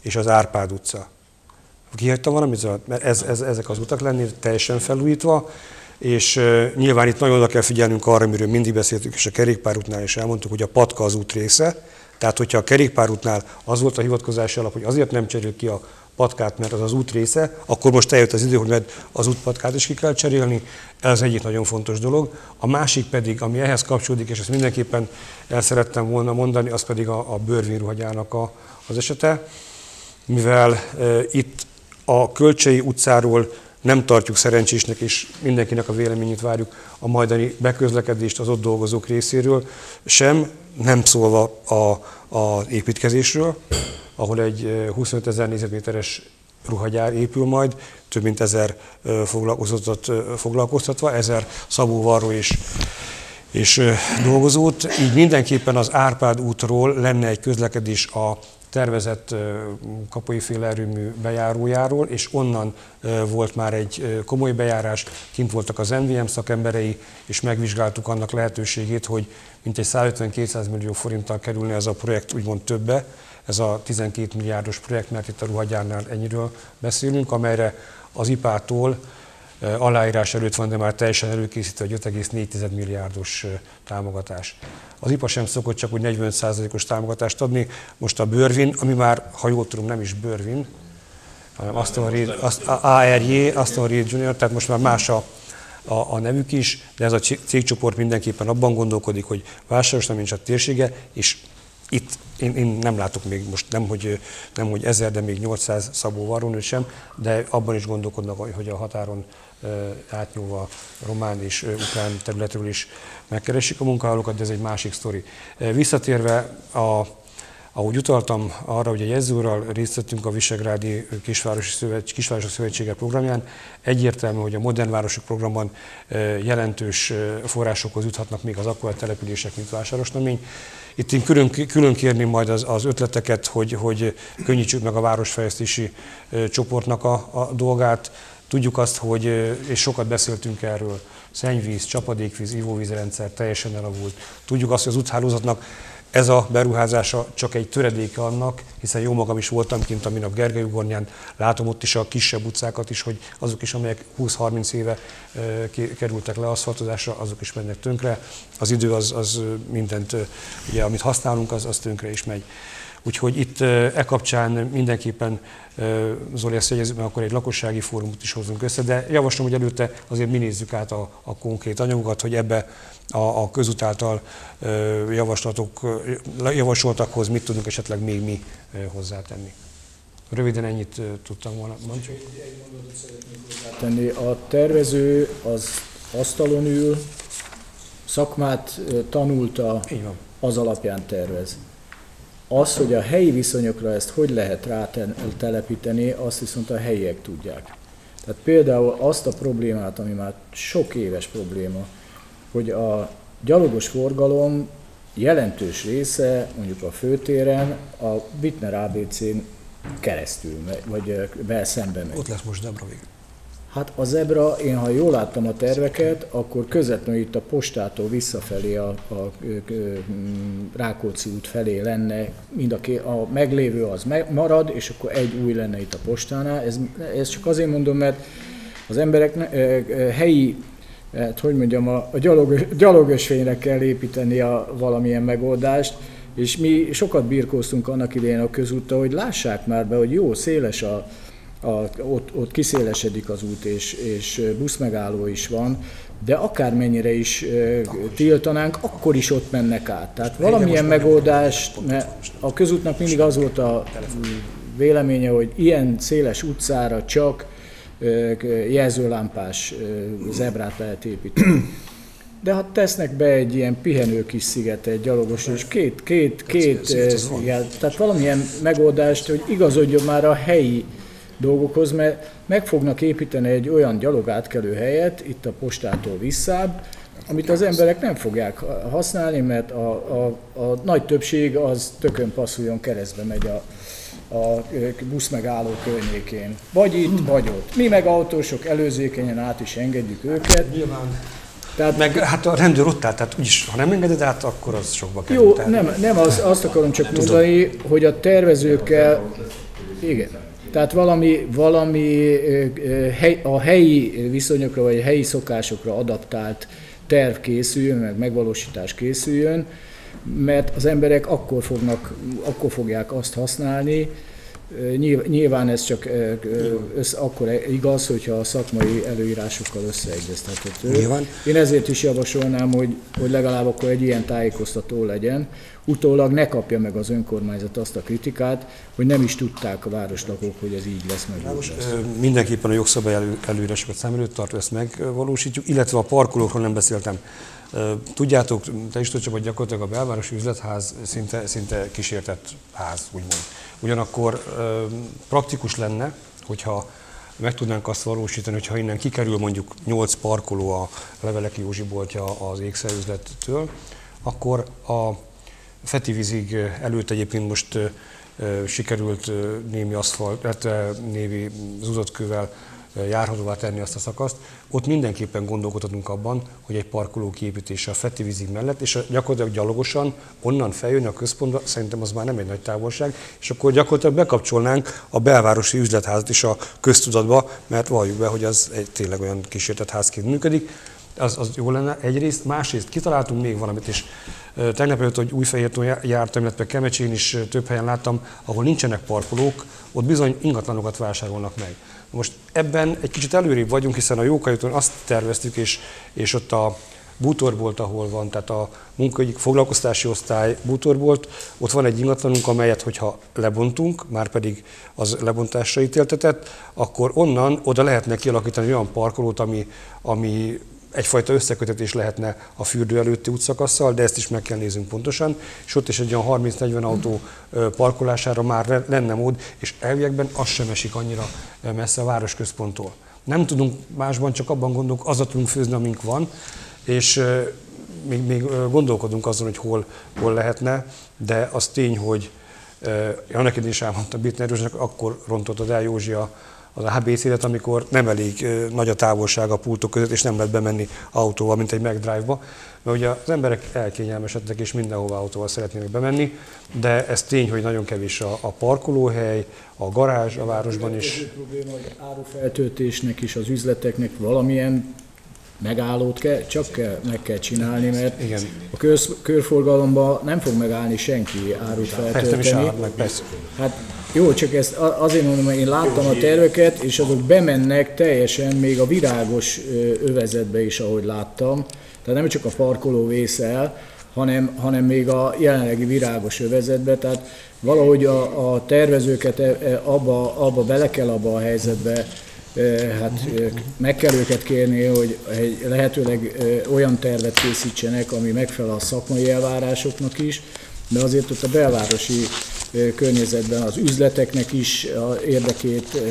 és az Árpád utca. Kihagytam valamit? Mert ezek az utak lennének teljesen felújítva, és nyilván itt nagyon oda kell figyelnünk arra, amiről mindig beszéltük, és a kerékpárútnál is elmondtuk, hogy a patka az út része. Tehát, hogyha a kerékpárútnál az volt a hivatkozási alap, hogy azért nem cseréljük ki a patkát, mert az az út része, akkor most eljött az idő, hogy az útpatkát is ki kell cserélni. Ez egyik nagyon fontos dolog. A másik pedig, ami ehhez kapcsolódik, és ezt mindenképpen el szerettem volna mondani, az pedig a Börvin ruhagyárnak az esete, mivel itt a Kölcsei utcáról nem tartjuk szerencsésnek, és mindenkinek a véleményét várjuk a majdani beközlekedést az ott dolgozók részéről, nem szólva az építkezésről, ahol egy 25 000 négyzetméteres ruhagyár épül majd, több mint 1000 foglalkoztatottat foglalkoztatva, 1000 szabóvarró és dolgozót. Így mindenképpen az Árpád útról lenne egy közlekedés a tervezett Kapui félerőmű bejárójáról, és onnan volt már egy komoly bejárás, kint voltak az MVM szakemberei, és megvizsgáltuk annak lehetőségét, hogy mintegy 150-200 millió forinttal kerülne ez a projekt úgymond többe, ez a 12 milliárdos projekt, mert itt a ruhagyárnál ennyiről beszélünk, amelyre az IPA-tól aláírás előtt van, de már teljesen előkészítve egy 5,4 milliárdos támogatás. Az IPA sem szokott csak úgy 45%-os támogatást adni, most a Börvin, ami már, ha jól tudom, nem is Börvin, hanem ARJ, Aston Reed Junior, tehát most már más a nevük is, de ez a cégcsoport mindenképpen abban gondolkodik, hogy Vásárosnamény csak térsége, és itt én nem látok még most nem hogy 1000, de még 800 szabóvarrónőt sem, de abban is gondolkodnak, hogy a határon átnyúlva román és ukrán területről is megkeresik a munkahelyeket, de ez egy másik sztori. Visszatérve, ahogy utaltam arra, hogy a Jezzúrral részt vettünk a Visegrádi Kisvárosok Szövetsége programján, egyértelmű, hogy a Modern Városok programban jelentős forrásokhoz juthatnak még az aktuál települések, mint Vásárosnamény. Itt én külön kérném majd az ötleteket, hogy könnyítsük meg a városfejlesztési csoportnak a dolgát. Tudjuk azt, hogy, és sokat beszéltünk erről, szennyvíz, csapadékvíz, ivóvízrendszer teljesen elavult. Tudjuk azt, hogy az úthálózatnak ez a beruházása csak egy töredéke annak, hiszen jó magam is voltam kint a minap Gergely-ugornyán, látom ott is a kisebb utcákat is, hogy azok is, amelyek 20-30 éve kerültek le aszfaltozásra, azok is mennek tönkre. Az idő az mindent, ugye, amit használunk, az tönkre is megy. Úgyhogy itt kapcsán mindenképpen, Zoli, ezt jegyezzük, mert akkor egy lakossági fórumot is hozunk össze, de javaslom, hogy előtte azért mi nézzük át a konkrét anyagokat, hogy ebbe a közút által javasoltakhoz mit tudunk esetleg még mi hozzátenni. Röviden ennyit tudtam volna mondani. Egy mondatot szeretnék hozzátenni. A tervező az asztalon ül, szakmát tanulta, az alapján tervez. Az, hogy a helyi viszonyokra ezt hogy lehet rátelepíteni, azt viszont a helyiek tudják. Tehát például azt a problémát, ami már sok éves probléma, hogy a gyalogos forgalom jelentős része, mondjuk a főtéren, a Wittner ABC-n keresztül, vagy szembe megy. Ott lesz most zebra végül. Hát a zebra, én ha jól láttam a terveket, akkor közvetlenül itt a postától visszafelé a Rákóczi út felé lenne, a meglévő az marad, és akkor egy új lenne itt a postánál. Ez csak azért mondom, mert az emberek helyi, hát hogy mondjam, a gyalogösvényre kell építeni valamilyen megoldást, és mi sokat birkóztunk annak idején a közúttal, hogy lássák már be, hogy jó, széles ott kiszélesedik az út, és buszmegálló is van, de akármennyire is tiltanánk, akkor is ott mennek át. Tehát valamilyen megoldást, mert a közútnak mindig az volt a véleménye, hogy ilyen széles utcára csak jelzőlámpás zebrát lehet építeni. De ha tesznek be egy ilyen pihenő kis szigetet, gyalogos, és tehát valamilyen megoldást, hogy igazodjon már a helyi dolgokhoz, mert meg fognak építeni egy olyan gyalogátkelő helyet, itt a postától visszább, amit az emberek nem fogják használni, mert a nagy többség az tökön passzoljon, keresztbe megy a buszmegálló környékén. Vagy itt, vagy ott. Mi meg autósok előzékenyen át is engedjük őket. Nyilván. Tehát, meg hát a rendőr ott áll, tehát úgyis, ha nem engeded át, akkor az sokba kerül. Jó, nem azt akarom csak mondani, hogy a tervezőkkel Igen. Tehát a helyi viszonyokra vagy a helyi szokásokra adaptált terv készüljön, meg megvalósítás készüljön, mert az emberek akkor fogják azt használni. Nyilván ez csak akkor igaz, hogyha a szakmai előírásokkal összeegyeztethető. Én ezért is javasolnám, hogy legalább akkor egy ilyen tájékoztató legyen. Utólag ne kapja meg az önkormányzat azt a kritikát, hogy nem is tudták a városlakók, hogy ez így lesz meg. Mindenképpen a jogszabály előírásokat szem előtt tartva ezt megvalósítjuk, illetve a parkolókról nem beszéltem. Tudjátok, te is tudod, hogy gyakorlatilag a belvárosi üzletház szinte kísértett ház, úgymond. Ugyanakkor praktikus lenne, hogyha meg tudnánk azt valósítani, hogyha innen kikerül mondjuk 8 parkoló a Leveleki Józsi boltja az ékszerüzlettől, akkor a Fetivízig előtt egyébként most sikerült némi aszfalt, némi zúzott-kővel járhatóvá tenni azt a szakaszt. Ott mindenképpen gondolkodhatunk abban, hogy egy parkoló kiépítése a Fetivízig mellett, és gyakorlatilag gyalogosan onnan feljönni a központba, szerintem az már nem egy nagy távolság, és akkor gyakorlatilag bekapcsolnánk a belvárosi üzletházat is a köztudatba, mert valljuk be, hogy az tényleg olyan kísértett házként működik. Az jó lenne egyrészt, másrészt kitaláltunk még valamit, és tegnap előtt, hogy Újfehértől jártam, illetve Kemecsén is több helyen láttam, ahol nincsenek parkolók, ott bizony ingatlanokat vásárolnak meg. Most ebben egy kicsit előrébb vagyunk, hiszen a Jókai úton azt terveztük, és ott a bútorbolt, ahol van, tehát a munkaügyi foglalkoztási osztály bútorbolt, ott van egy ingatlanunk, amelyet, hogyha lebontunk, már pedig az lebontásra ítéltetett, akkor onnan oda lehetne kialakítani olyan parkolót, ami egyfajta összekötetés lehetne a fürdő előtti útszakasszal, de ezt is meg kell néznünk pontosan, és ott is egy olyan 30-40 autó parkolására már lenne mód, és elviekben az sem esik annyira messze a városközponttól. Nem tudunk másban, csak abban gondolunk, azzal tudunk főzni, amink van, és még gondolkodunk azon, hogy hol lehetne, de az tény, hogy annak idején is elmondtam Bittner Józsinak, akkor rontottad el Józsi az ABC-et, amikor nem elég nagy a távolság a pultok között, és nem lehet bemenni autóval, mint egy McDrive-ba. Mert ugye az emberek elkényelmesedtek, és mindenhova autóval szeretnének bemenni, de ez tény, hogy nagyon kevés a parkolóhely, a garázs a városban is. Ez a probléma, hogy árufeltöltésnek is, az üzleteknek valamilyen megállót meg kell csinálni, mert igen. A körforgalomban nem fog megállni senki árut feltölteni. Persze. Hát jó, csak ezt azért mondom, hogy én láttam a terveket, és azok bemennek teljesen még a virágos övezetbe is, ahogy láttam. Tehát nem csak a parkoló vészel, hanem még a jelenlegi virágos övezetbe. Tehát valahogy a tervezőket abba bele kell abba a helyzetbe, hát meg kell őket kérni, hogy lehetőleg olyan tervet készítsenek, ami megfelel a szakmai elvárásoknak is, de azért ott a belvárosi környezetben az üzleteknek is az érdekét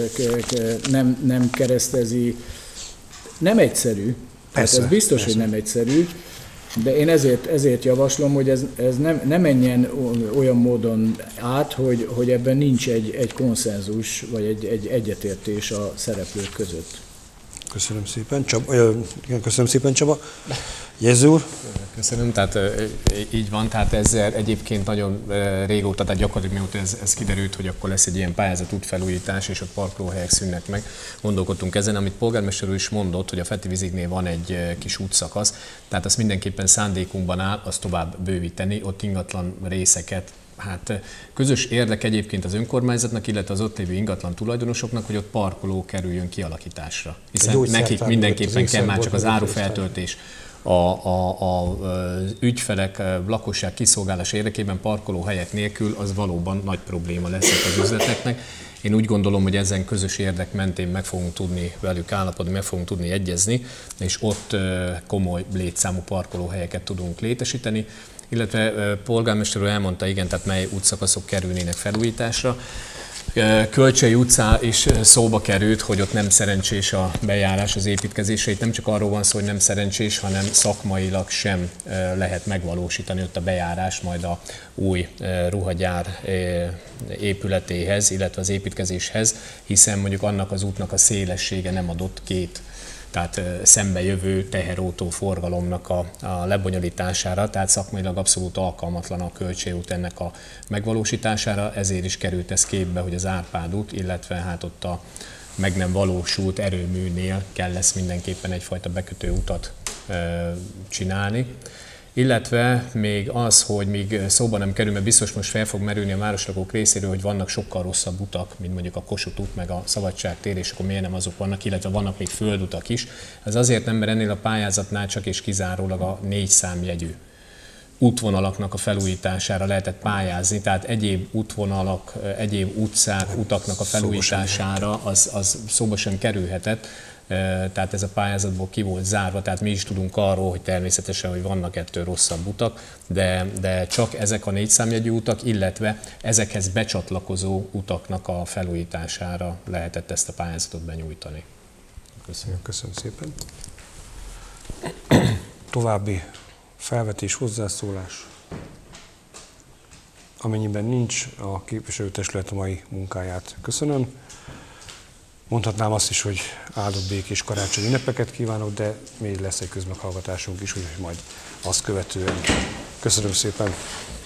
nem keresztezi. Nem egyszerű, persze, ez biztos, persze, hogy nem egyszerű, de én ezért javaslom, hogy ez nem menjen olyan módon át, hogy ebben nincs egy konszenzus, vagy egy egyetértés a szereplők között. Köszönöm szépen, Csaba. Köszönöm szépen, Csaba. Jező úr? Köszönöm, tehát így van, tehát ezzel egyébként nagyon régóta, tehát gyakorlatilag mióta ez kiderült, hogy akkor lesz egy ilyen pályázat útfelújítás, és ott parkolóhelyek szűnnek meg. Gondolkodtunk ezen, amit polgármester úr is mondott, hogy a Fetivízignél van egy kis útszakasz, tehát azt mindenképpen szándékunkban áll, azt tovább bővíteni, ott ingatlan részeket. Hát közös érdek egyébként az önkormányzatnak, illetve az ott lévő ingatlan tulajdonosoknak, hogy ott parkoló kerüljön kialakításra. Hiszen nekik mindenképpen kell már csak az árufeltöltés. A ügyfelek, lakosság kiszolgálása érdekében parkolóhelyek nélkül az valóban nagy probléma lesz az üzleteknek. Én úgy gondolom, hogy ezen közös érdek mentén meg fogunk tudni velük állapodni, meg fogunk tudni egyezni, és ott komoly létszámú parkolóhelyeket tudunk létesíteni. Illetve polgármester úr elmondta, igen, tehát mely útszakaszok kerülnének felújításra. Kölcsei utcá is szóba került, hogy ott nem szerencsés a bejárás az építkezésre. Itt nem csak arról van szó, hogy nem szerencsés, hanem szakmailag sem lehet megvalósítani ott a bejárás majd a új ruhagyár épületéhez, illetve az építkezéshez, hiszen mondjuk annak az útnak a szélessége nem adott két tehát szembejövő teherautó forgalomnak a lebonyolítására, tehát szakmailag abszolút alkalmatlan a költségút ennek a megvalósítására, ezért is került ez képbe, hogy az Árpád út, illetve hát ott a meg nem valósult erőműnél kell lesz mindenképpen egyfajta bekötő utat csinálni. Illetve még az, hogy még szóba nem kerül, mert biztos most fel fog merülni a városlakók részéről, hogy vannak sokkal rosszabb utak, mint mondjuk a Kossuth út, meg a Szabadságtér, és akkor miért nem azok vannak, illetve vannak még földutak is. Ez azért nem, mert ennél a pályázatnál csak és kizárólag a 4 számjegyű útvonalaknak a felújításására lehetett pályázni, tehát egyéb útvonalak, egyéb utcák, utaknak a felújítására az szóba sem kerülhetett, tehát ez a pályázatból ki volt zárva, tehát mi is tudunk arról, hogy természetesen, hogy vannak ettől rosszabb utak, de csak ezek a 4 számjegyű utak, illetve ezekhez becsatlakozó utaknak a felújítására lehetett ezt a pályázatot benyújtani. Köszönöm szépen. További felvetés, hozzászólás. Amennyiben nincs, a képviselőtestület a mai munkáját köszönöm. Mondhatnám azt is, hogy áldott békés karácsonyi ünnepeket kívánok, de még lesz egy közmeghallgatásunk is, úgyhogy majd azt követően. Köszönöm szépen!